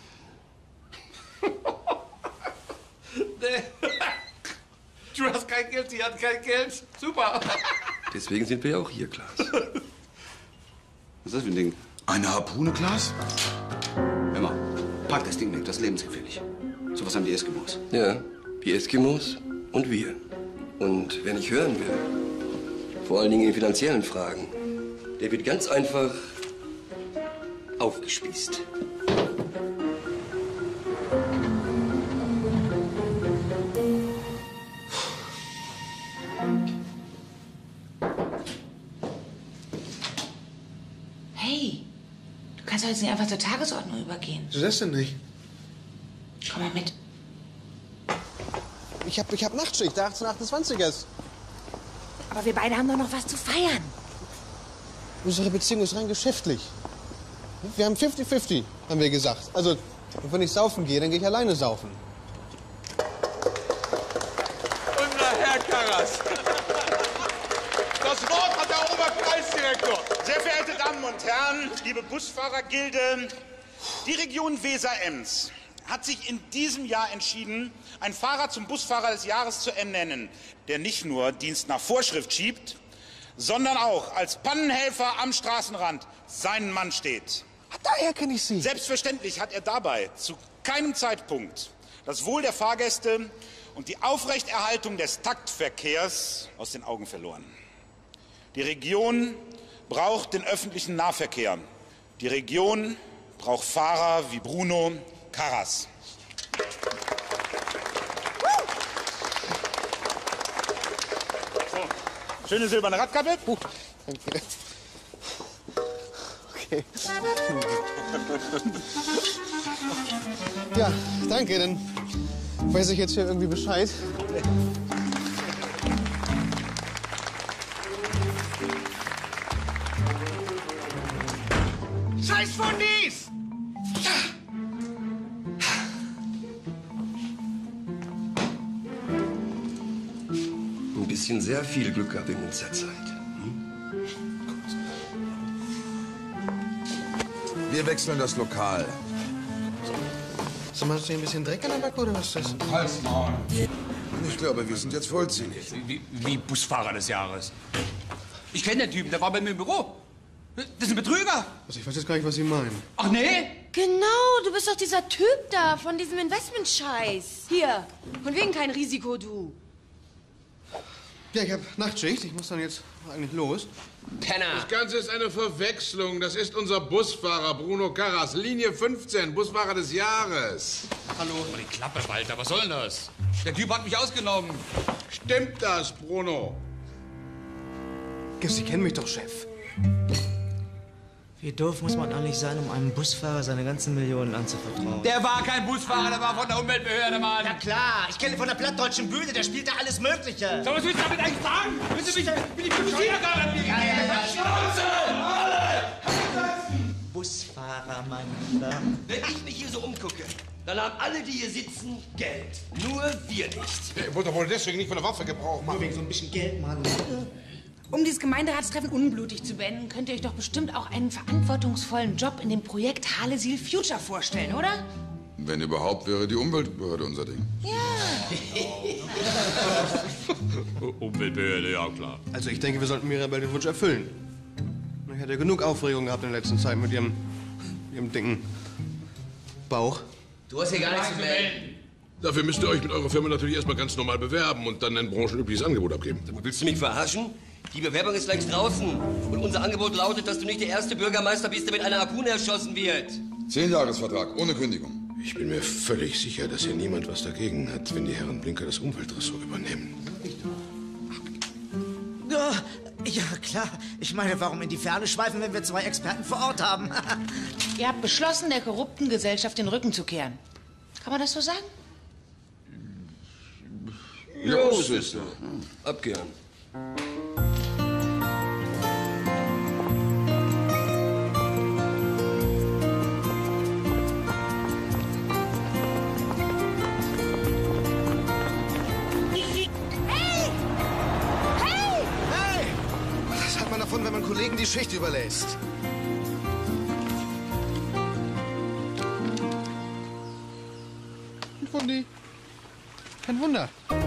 Du hast kein Geld, sie hat kein Geld. Super. Deswegen sind wir ja auch hier, Klaas. Was ist das für ein Ding? Eine Harpune, Klaas? Hör mal, pack das Ding weg, das ist lebensgefährlich. So was haben die Eskimos. Ja, die Eskimos und wir. Und wer nicht hören will, vor allen Dingen in finanziellen Fragen, der wird ganz einfach aufgespießt. Hey, du kannst doch jetzt nicht einfach zur Tagesordnung übergehen. Was ist das denn nicht? Komm mal mit. Ich hab Nachtschicht, der 1828 ist. Aber wir beide haben doch noch was zu feiern. Unsere Beziehung ist rein geschäftlich. Wir haben 50-50, haben wir gesagt. Also, wenn ich saufen gehe, dann gehe ich alleine saufen. Unser Herr Karas. Das Wort hat der Oberpreisdirektor. Sehr verehrte Damen und Herren, liebe Busfahrergilde, die Region Weser-Ems hat sich in diesem Jahr entschieden, einen Fahrer zum Busfahrer des Jahres zu ernennen, der nicht nur Dienst nach Vorschrift schiebt, sondern auch als Pannenhelfer am Straßenrand seinen Mann steht. Daher kenne ich Sie. Selbstverständlich hat er dabei zu keinem Zeitpunkt das Wohl der Fahrgäste und die Aufrechterhaltung des Taktverkehrs aus den Augen verloren. Die Region braucht den öffentlichen Nahverkehr. Die Region braucht Fahrer wie Bruno Karas. So, schöne silberne Radkappe. Danke. Okay. Ja, danke, dann weiß ich jetzt hier irgendwie Bescheid. Scheiß Fundis! Ein bisschen sehr viel Glück gehabt in letzter Zeit. Wir wechseln das Lokal. Sag mal, hast du hier ein bisschen Dreck an der Backe oder was ist das? Halt's Maul. Ich glaube, wir sind jetzt vollzählig. Wie Busfahrer des Jahres. Ich kenne den Typen, der war bei mir im Büro. Das ist ein Betrüger. Also ich weiß jetzt gar nicht, was Sie meinen. Ach nee? Genau, du bist doch dieser Typ da von diesem Investmentscheiß. Hier, von wegen kein Risiko, du. Ja, ich habe Nachtschicht. Ich muss dann jetzt eigentlich los. Penner! Das Ganze ist eine Verwechslung. Das ist unser Busfahrer Bruno Carras, Linie 15, Busfahrer des Jahres. Hallo. Oh, die Klappe, Walter, was soll denn das? Der Typ hat mich ausgenommen. Stimmt das, Bruno? Sie kennen mich doch, Chef. Wie doof muss man eigentlich sein, um einem Busfahrer seine ganzen Millionen anzuvertrauen? Der war kein Busfahrer, der war von der Umweltbehörde, Mann. Na klar, ich kenne ihn von der plattdeutschen Bühne, der spielt da alles Mögliche. So, was willst du damit eigentlich sagen? Willst du mich mit die Bescheuergarten liegen? Schnauze! Busfahrer, mein Lieber. Wenn ich mich hier so umgucke, dann haben alle, die hier sitzen, Geld. Nur wir nicht. Ich wollte doch wohl deswegen nicht von der Waffe Gebrauch machen. Nur wegen so ein bisschen Geld, Mann. Um dieses Gemeinderatstreffen unblutig zu beenden, könnt ihr euch doch bestimmt auch einen verantwortungsvollen Job in dem Projekt Harlesil Future vorstellen, oder? Wenn überhaupt, wäre die Umweltbehörde unser Ding. Umweltbehörde, ja klar. Also ich denke, wir sollten Mirabel den Wunsch erfüllen. Ich hatte genug Aufregung gehabt in der letzten Zeit mit ihrem dicken Bauch. Du hast hier gar nichts zu melden. Dafür müsst ihr euch mit eurer Firma natürlich erstmal ganz normal bewerben und dann ein branchenübliches Angebot abgeben. Willst du mich verarschen? Die Bewerbung ist längst draußen. Und unser Angebot lautet, dass du nicht der erste Bürgermeister bist, der mit einer Harpune erschossen wird. 10-Jahres-Vertrag, ohne Kündigung. Ich bin mir völlig sicher, dass hier niemand was dagegen hat, wenn die Herren Blinker das Umweltressort übernehmen. Ja, klar. Ich meine, warum in die Ferne schweifen, wenn wir 2 Experten vor Ort haben? Ihr habt beschlossen, der korrupten Gesellschaft den Rücken zu kehren. Kann man das so sagen? Ja, Sister. Abkehren. Was hat man davon, wenn man Kollegen die Schicht überlässt? Kein Wunder.